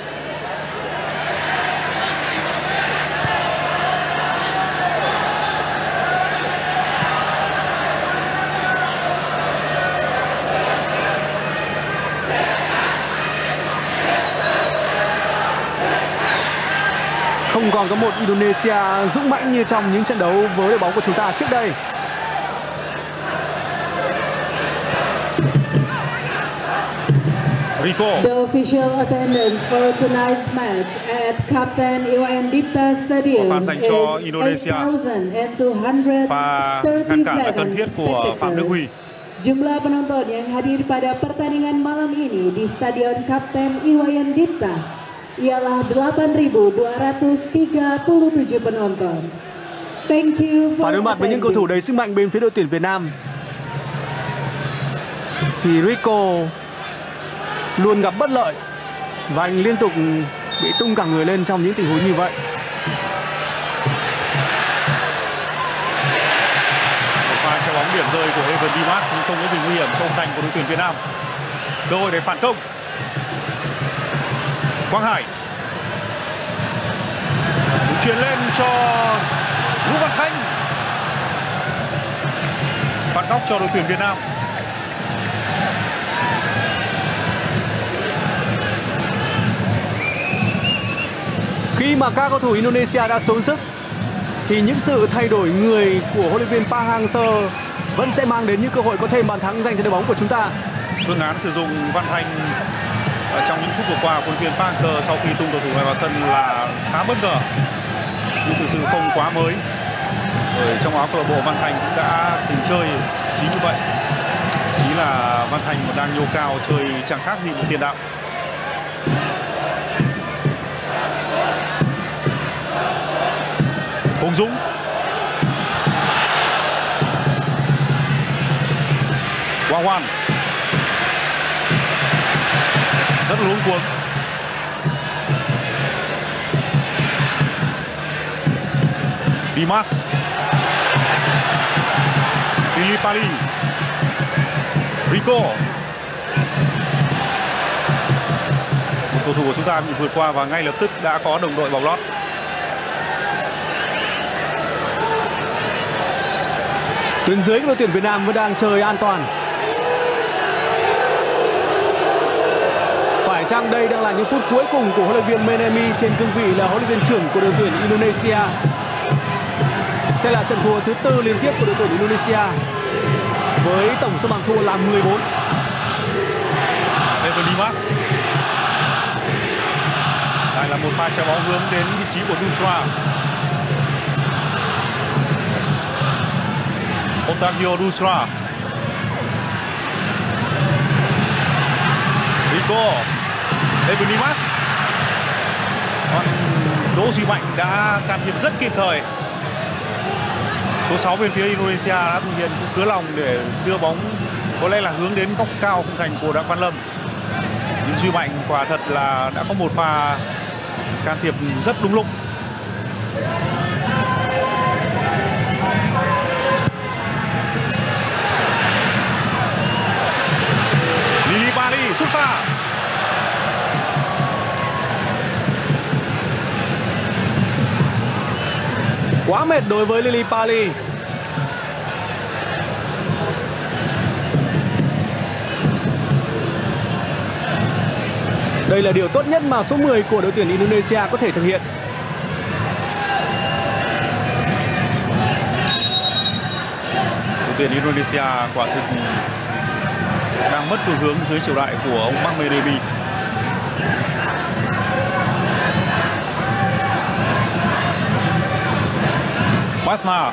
Không còn có một Indonesia dũng mãnh như trong những trận đấu với đội bóng của chúng ta trước đây. Rico. The official attendance for tonight's match at Kapten Iwayan Dipta Stadium Pha dành cho Indonesia. Pha ngăn cản là cần thiết của Phạm Đức Huy. Jumlah penonton yang hadir pada pertandingan malam ini di Stadion Kapten Iwayan Dipta ialah 8.237 penonton. Thank you. Phải đối mặt với những cầu thủ đầy sức mạnh bên phía đội tuyển Việt Nam thì Rico luôn gặp bất lợi và anh liên tục bị tung cả người lên trong những tình huống như vậy. Một pha cho bóng điểm rơi của Evan Dimas nhưng không có gì nguy hiểm cho ông thành của đội tuyển Việt Nam. Cơ hội để phản công. Quang Hải chuyển lên cho Vũ Văn Thanh. Phạt góc cho đội tuyển Việt Nam. Khi mà các cầu thủ Indonesia đã xuống sức thì những sự thay đổi người của huấn luyện viên Park Hang-seo vẫn sẽ mang đến những cơ hội có thêm bàn thắng dành cho đội bóng của chúng ta. Phương án sử dụng Văn Thanh trong những phút vừa qua của huấn luyện viên Park Hang-seo sau khi tung cầu thủ này vào sân là khá bất ngờ, nhưng thực sự không quá mới. Ở trong áo câu lạc bộ, Văn Thanh cũng đã từng chơi chính như vậy, chỉ là Văn Thanh còn đang nhô cao chơi chẳng khác gì một tiền đạo. Hùng Dũng. Quang Hoan rất luống cuống. Dimas. Lili Pali. Rico. Một cầu thủ của chúng ta bị vượt qua và ngay lập tức đã có đồng đội bọc lót. Tuyến dưới của đội tuyển Việt Nam vẫn đang chơi an toàn. Phải chăng đây đang là những phút cuối cùng của huấn luyện viên Menemi trên cương vị là huấn luyện viên trưởng của đội tuyển Indonesia? Sẽ là trận thua thứ 4 liên tiếp của đội tuyển Indonesia với tổng số bàn thua là 14. Evan Dimas. Đây là một pha trái bóng hướng đến vị trí của Dutra. Otavio Dutra. Rico. Evan Dimas. Còn Đỗ Duy Mạnh đã can thiệp rất kịp thời. Số 6 bên phía Indonesia đã thực hiện cứa lòng để đưa bóng có lẽ là hướng đến góc cao khung thành của Đặng Văn Lâm. Nhưng Duy Mạnh quả thật là đã có một pha can thiệp rất đúng lúc. Lili Pali sút xa. Quá mệt đối với Lili Pali. Đây là điều tốt nhất mà số 10 của đội tuyển Indonesia có thể thực hiện. Đội tuyển Indonesia quả thực đang mất phương hướng dưới triều đại của ông Mahmud Deby. Basna.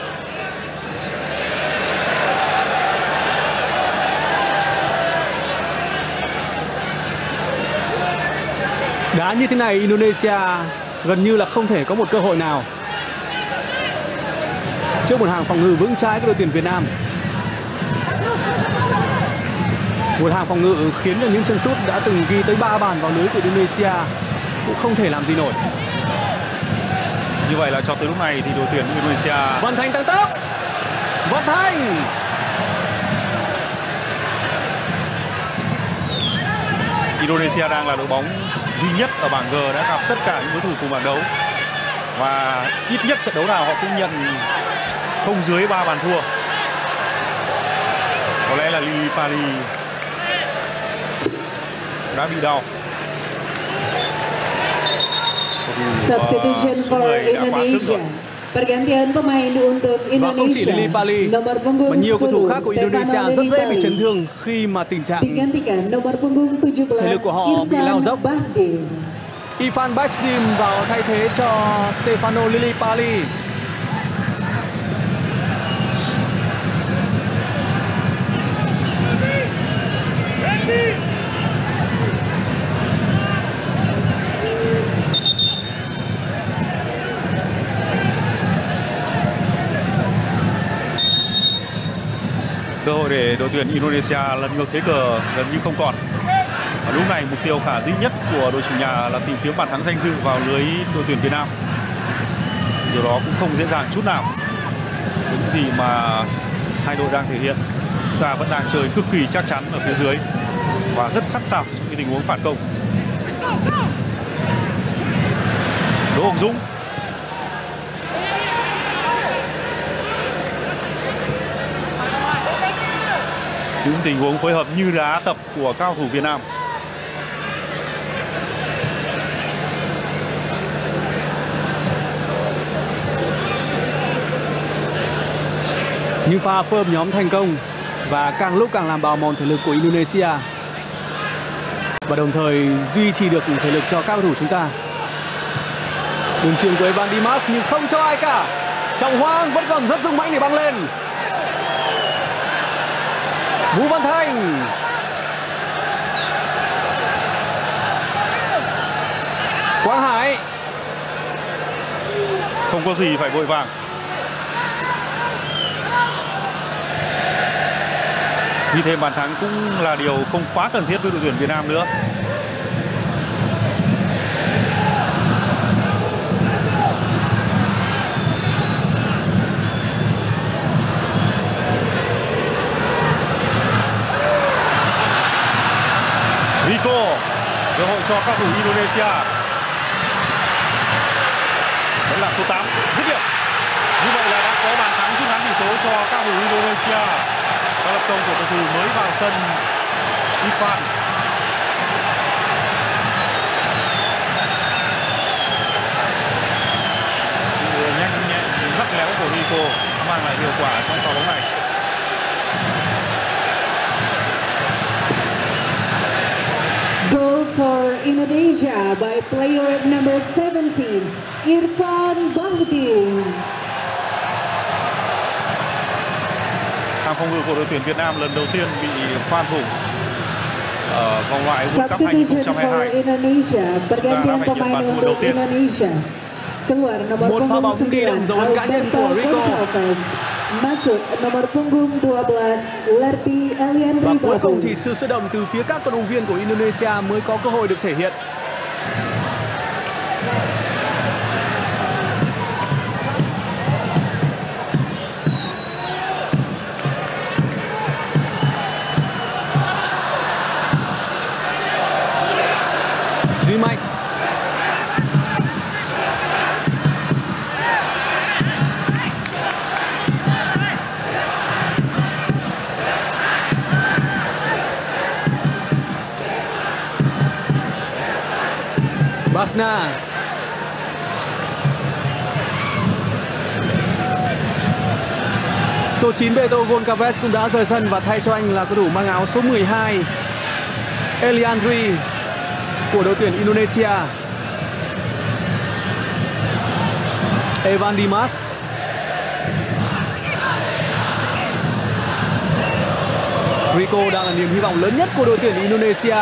Đá như thế này Indonesia gần như là không thể có một cơ hội nào trước một hàng phòng ngự vững chãi của đội tuyển Việt Nam. Một hàng phòng ngự khiến cho những chân sút đã từng ghi tới 3 bàn vào lưới của Indonesia cũng không thể làm gì nổi. Như vậy là cho tới lúc này thì đội tuyển Indonesia. Văn Thành tăng tốc. Văn Thành. Indonesia đang là đội bóng duy nhất ở bảng G đã gặp tất cả những đối thủ cùng bảng đấu. Và ít nhất trận đấu nào họ cũng nhận không dưới 3 bàn thua. Có lẽ là Lili Pali đã bị đau. Substitution for Indonesia. Pergantian pemain untuk Và không chỉ Lili Indonesia. Pali Nomor mà punggung nhiều cầu thủ khác 10 của Indonesia Stefano rất dễ bị Lillipali. chấn thương khi mà tình trạng Digantikan nomor punggung 17 thể lực của họ bị lao dốc. Irfan Bahdim. Irfan Bahdim vào thay thế cho Stefano Lillipali. Cơ hội để đội tuyển Indonesia lật ngược thế cờ gần như không còn. Và lúc này mục tiêu khả dĩ nhất của đội chủ nhà là tìm kiếm bàn thắng danh dự vào lưới đội tuyển Việt Nam. Điều đó cũng không dễ dàng chút nào. Những gì mà hai đội đang thể hiện, chúng ta vẫn đang chơi cực kỳ chắc chắn ở phía dưới và rất sắc sảo trong cái tình huống phản công. Đỗ Hồng Dũng. Những tình huống phối hợp như đá tập của cao thủ Việt Nam. Những pha phối hợp nhóm thành công và càng lúc càng làm bào mòn thể lực của Indonesia và đồng thời duy trì được thể lực cho các cầu thủ chúng ta. Đường chuyền của Evan Dimas nhưng không cho ai cả. Trọng Hoàng vẫn còn rất dũng mãnh để băng lên. Vũ Văn Thành. Quang Hải. Không có gì phải vội vàng. Như thế bàn thắng cũng là điều không quá cần thiết với đội tuyển Việt Nam nữa. Rico, cơ hội cho các thủ Indonesia. Vẫn là số 8, dứt điểm. Như vậy là đã có bàn thắng rút ngắn tỷ số cho các thủ Indonesia. Các lập công của cầu thủ mới vào sân Irfan. Sự nhanh nhẹn lắc léo của Rico mang lại hiệu quả trong pha bóng này. Goal for Indonesia by player number 17, Irfan Bahdim. Hàng phòng ngự của đội tuyển Việt Nam lần đầu tiên bị khoan thủng ở vòng loại World Cup Substitution for 2022. Indonesia. Pergantian pemain untuk Indonesia. Keluar nomor Một pha punggung bóng ghi điểm 9 dấu ấn cá nhân của Alberto Rico. Gonçalves. Masuk nomor punggung 12 Lerby Elian Và cuối cùng Ribabu. thì sự xuất động từ phía các vận động viên của Indonesia mới có cơ hội được thể hiện. Duy Mạnh. Bosna. Số 9 Beto Goncalves cũng đã rời sân và thay cho anh là cầu thủ mang áo số 12 Eliandri của đội tuyển Indonesia. Evan Dimas. Rico đang là niềm hy vọng lớn nhất của đội tuyển Indonesia.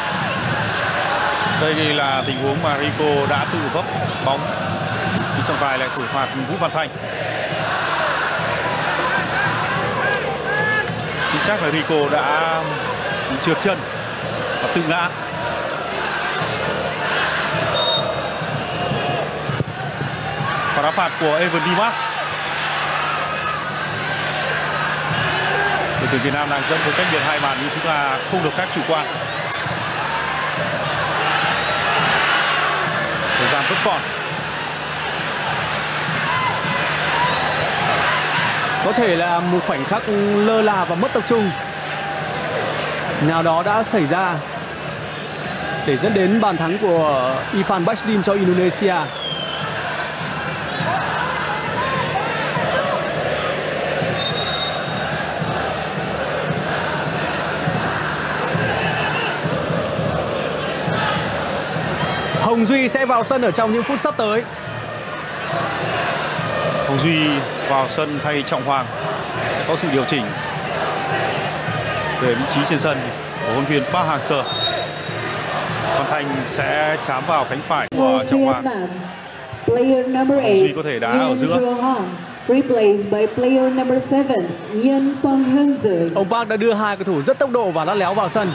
Đây là tình huống mà Rico đã tự vấp bóng, nhưng trọng tài lại thổi phạt Vũ Văn Thanh. Chính xác là Rico đã bị trượt chân và tự ngã. Và đá phạt của Evan Dimas. Đội tuyển Việt Nam đang dẫn với cách biệt 2 bàn, nhưng chúng ta không được phép chủ quan. Thời gian vẫn còn. Có thể là một khoảnh khắc lơ là và mất tập trung nào đó đã xảy ra để dẫn đến bàn thắng của Ivan Bashdim cho Indonesia. Hồng Duy sẽ vào sân ở trong những phút sắp tới. Hồng Duy vào sân thay Trọng Hoàng, sẽ có sự điều chỉnh về vị trí trên sân của huấn luyện viên Park Hang-seo. Văn Thanh sẽ chám vào cánh phải của Trọng Hoàng. Hồng Duy có thể đá ở giữa. Replaced by player number 7, Nhân Pong Hung. Ông Park đã đưa hai cầu thủ rất tốc độ và lắt léo vào sân.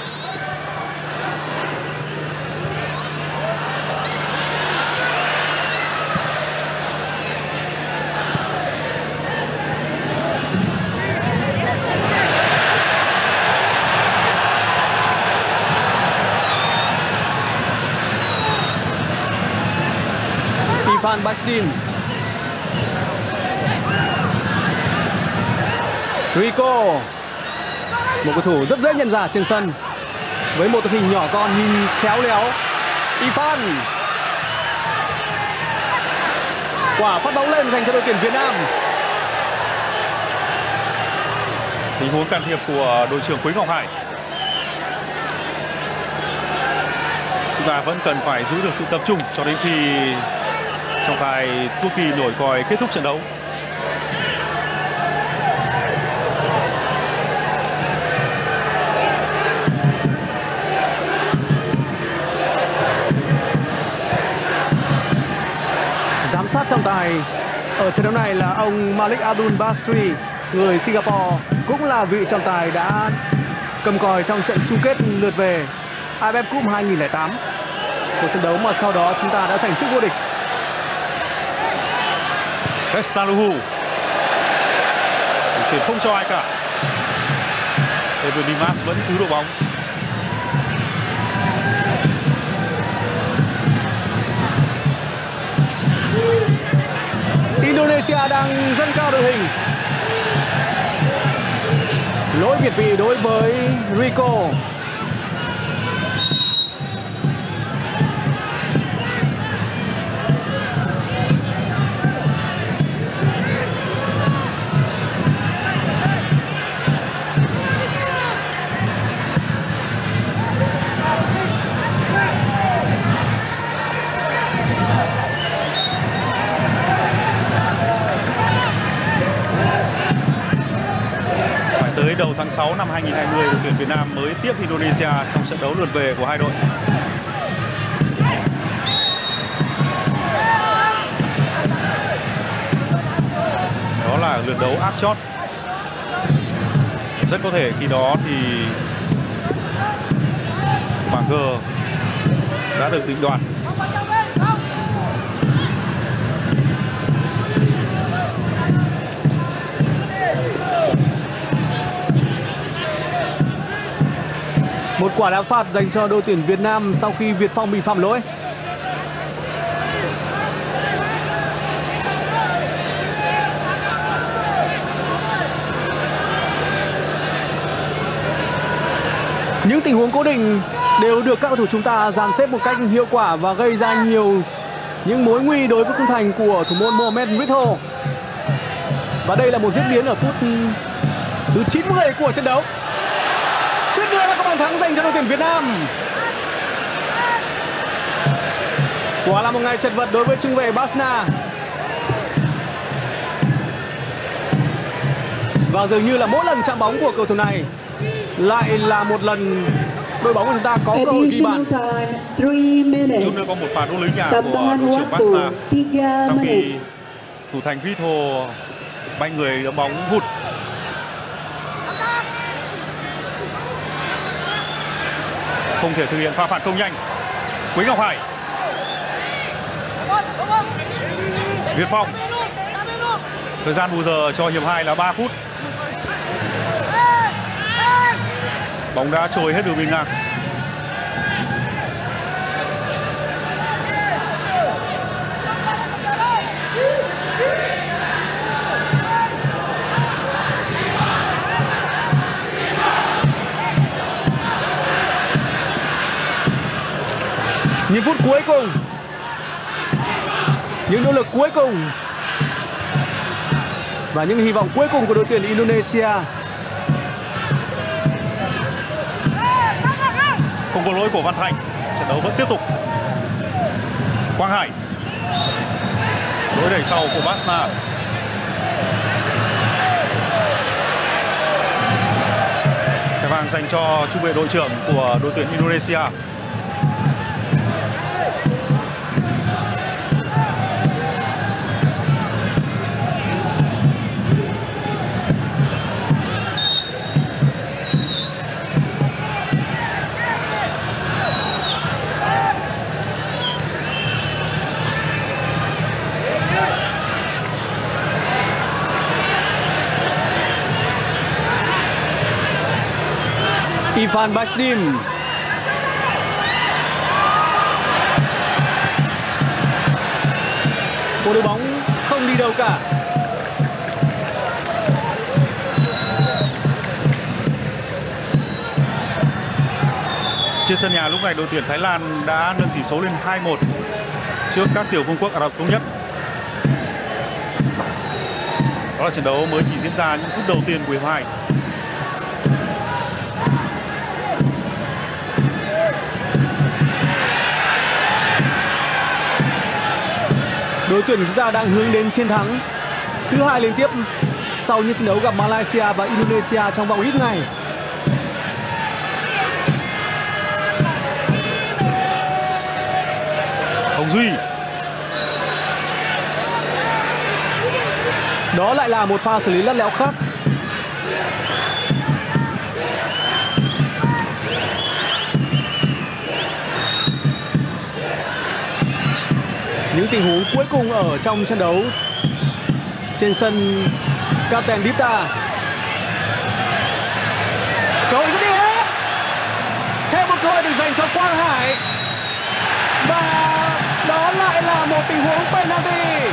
Ivan Bashdim. Rico, một cầu thủ rất dễ nhận ra trên sân với một thân hình nhỏ con nhưng khéo léo. Ivan, quả phát bóng lên dành cho đội tuyển Việt Nam. Tình huống can thiệp của đội trưởng Quế Ngọc Hải. Chúng ta vẫn cần phải giữ được sự tập trung cho đến khi trọng tài Quốc Kỳ nổi còi kết thúc trận đấu. Giám sát trọng tài ở trận đấu này là ông Malik Abdul Basri, người Singapore, cũng là vị trọng tài đã cầm còi trong trận chung kết lượt về AFF Cup 2008. Một trận đấu mà sau đó chúng ta đã giành chức vô địch. Restaluhu chuyển không cho ai cả. Evan Dimas vẫn cứu đội bóng. Indonesia đang dâng cao đội hình. Lỗi việt vị đối với Rico. Tới đầu tháng 6 năm 2020, đội tuyển Việt Nam mới tiếp Indonesia trong trận đấu lượt về của hai đội. Đó là lượt đấu áp chót. Rất có thể khi đó thì bảng G đã được định đoạt. Một quả đá phạt dành cho đội tuyển Việt Nam sau khi Việt Phong bị phạm lỗi. Những tình huống cố định đều được các cầu thủ chúng ta dàn xếp một cách hiệu quả và gây ra nhiều những mối nguy đối với khung thành của thủ môn Mohamed Ritho. Và đây là một diễn biến ở phút thứ 90 của trận đấu. Suýt nữa đã có bàn thắng dành cho đội tuyển Việt Nam. Quả là một ngày chật vật đối với trung vệ Basna. Và dường như là mỗi lần chạm bóng của cầu thủ này lại là một lần đội bóng của chúng ta có cơ hội ghi bàn. Chút nữa có một pha đỗ lưới nhà của đội trưởng Basna sau khi thủ thành Ritho bay người đá bóng hụt. Không thể thực hiện pha phản công nhanh. Quế Ngọc Hải, Việt Phong. Thời gian bù giờ cho hiệp 2 là 3 phút. Bóng đã trôi hết đường biên ngang. Những phút cuối cùng, những nỗ lực cuối cùng và những hy vọng cuối cùng của đội tuyển Indonesia. Không có lỗi của Văn Thành. Trận đấu vẫn tiếp tục. Quang Hải, lỗi đẩy sau của Basna. Thẻ vàng dành cho trung vệ đội trưởng của đội tuyển Indonesia. Ivan Basdim. Một đội bóng không đi đâu cả. Trên sân nhà lúc này đội tuyển Thái Lan đã nâng tỷ số lên 2-1 trước các tiểu vương quốc Ả Rập Thống Nhất. Đó là trận đấu mới chỉ diễn ra những phút đầu tiên của hiệp 2. Đội tuyển của chúng ta đang hướng đến chiến thắng thứ 2 liên tiếp sau những trận đấu gặp Malaysia và Indonesia trong vòng ít ngày. Hồng Duy. Đó lại là một pha xử lý lắt léo khác. Những tình huống cuối cùng ở trong trận đấu trên sân Kapten Dipta. Cơ hội dứt điểm. Thêm một cơ hội được dành cho Quang Hải. Và đó lại là một tình huống penalty.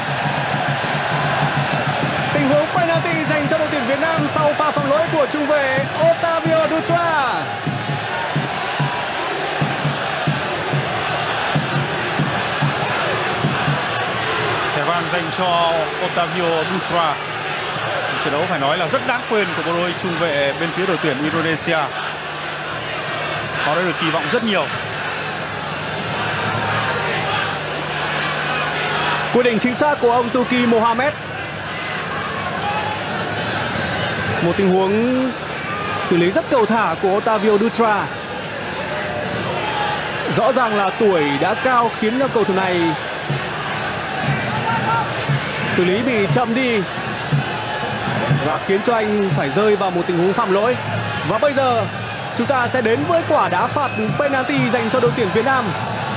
Tình huống penalty dành cho đội tuyển Việt Nam sau pha phạm lỗi của trung vệ Otavio Dutra. Thẻ vàng dành cho Otavio Dutra. Trận đấu phải nói là rất đáng quên của bộ đôi trung vệ bên phía đội tuyển Indonesia. Họ đã được kỳ vọng rất nhiều. Quyết định chính xác của ông Tuki Mohamed. Một tình huống xử lý rất cầu thả của Otavio Dutra. Rõ ràng là tuổi đã cao khiến cho cầu thủ này xử lý bị chậm đi và khiến cho anh phải rơi vào một tình huống phạm lỗi. Và bây giờ chúng ta sẽ đến với quả đá phạt penalty dành cho đội tuyển Việt Nam.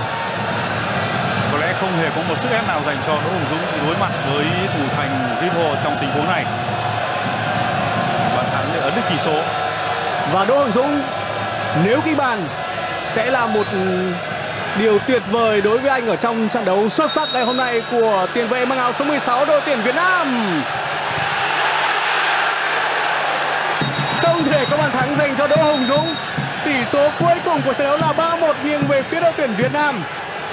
Có lẽ không hề có một sức ép nào dành cho Đỗ Hùng Dũng khi đối mặt với thủ thành Ritho trong tình huống này. Bàn thắng để ấn định tỷ số. Và Đỗ Hùng Dũng nếu ghi bàn sẽ là một điều tuyệt vời đối với anh ở trong trận đấu xuất sắc ngày hôm nay của tiền vệ mang áo số 16 đội tuyển Việt Nam. Không thể có bàn thắng dành cho Đỗ Hùng Dũng. Tỷ số cuối cùng của trận đấu là 3-1 nghiêng về phía đội tuyển Việt Nam.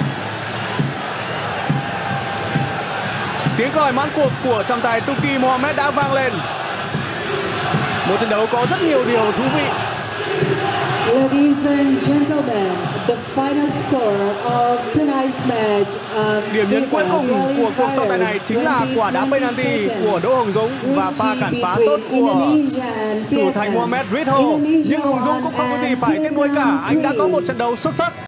Tiếng còi mãn cuộc của trọng tài Tuki Mohamed đã vang lên. Một trận đấu có rất nhiều điều thú vị. Ladies and gentlemen, the final score of tonight's match. Điểm nhấn cuối cùng của cuộc so tài này chính là quả đá penalty của Đỗ Hồng Dũng và pha cản phá tốt của thủ thành Mohamed Ritho. Nhưng Hồng Dũng cũng không có gì phải tiếc nuối cả, anh đã có một trận đấu xuất sắc.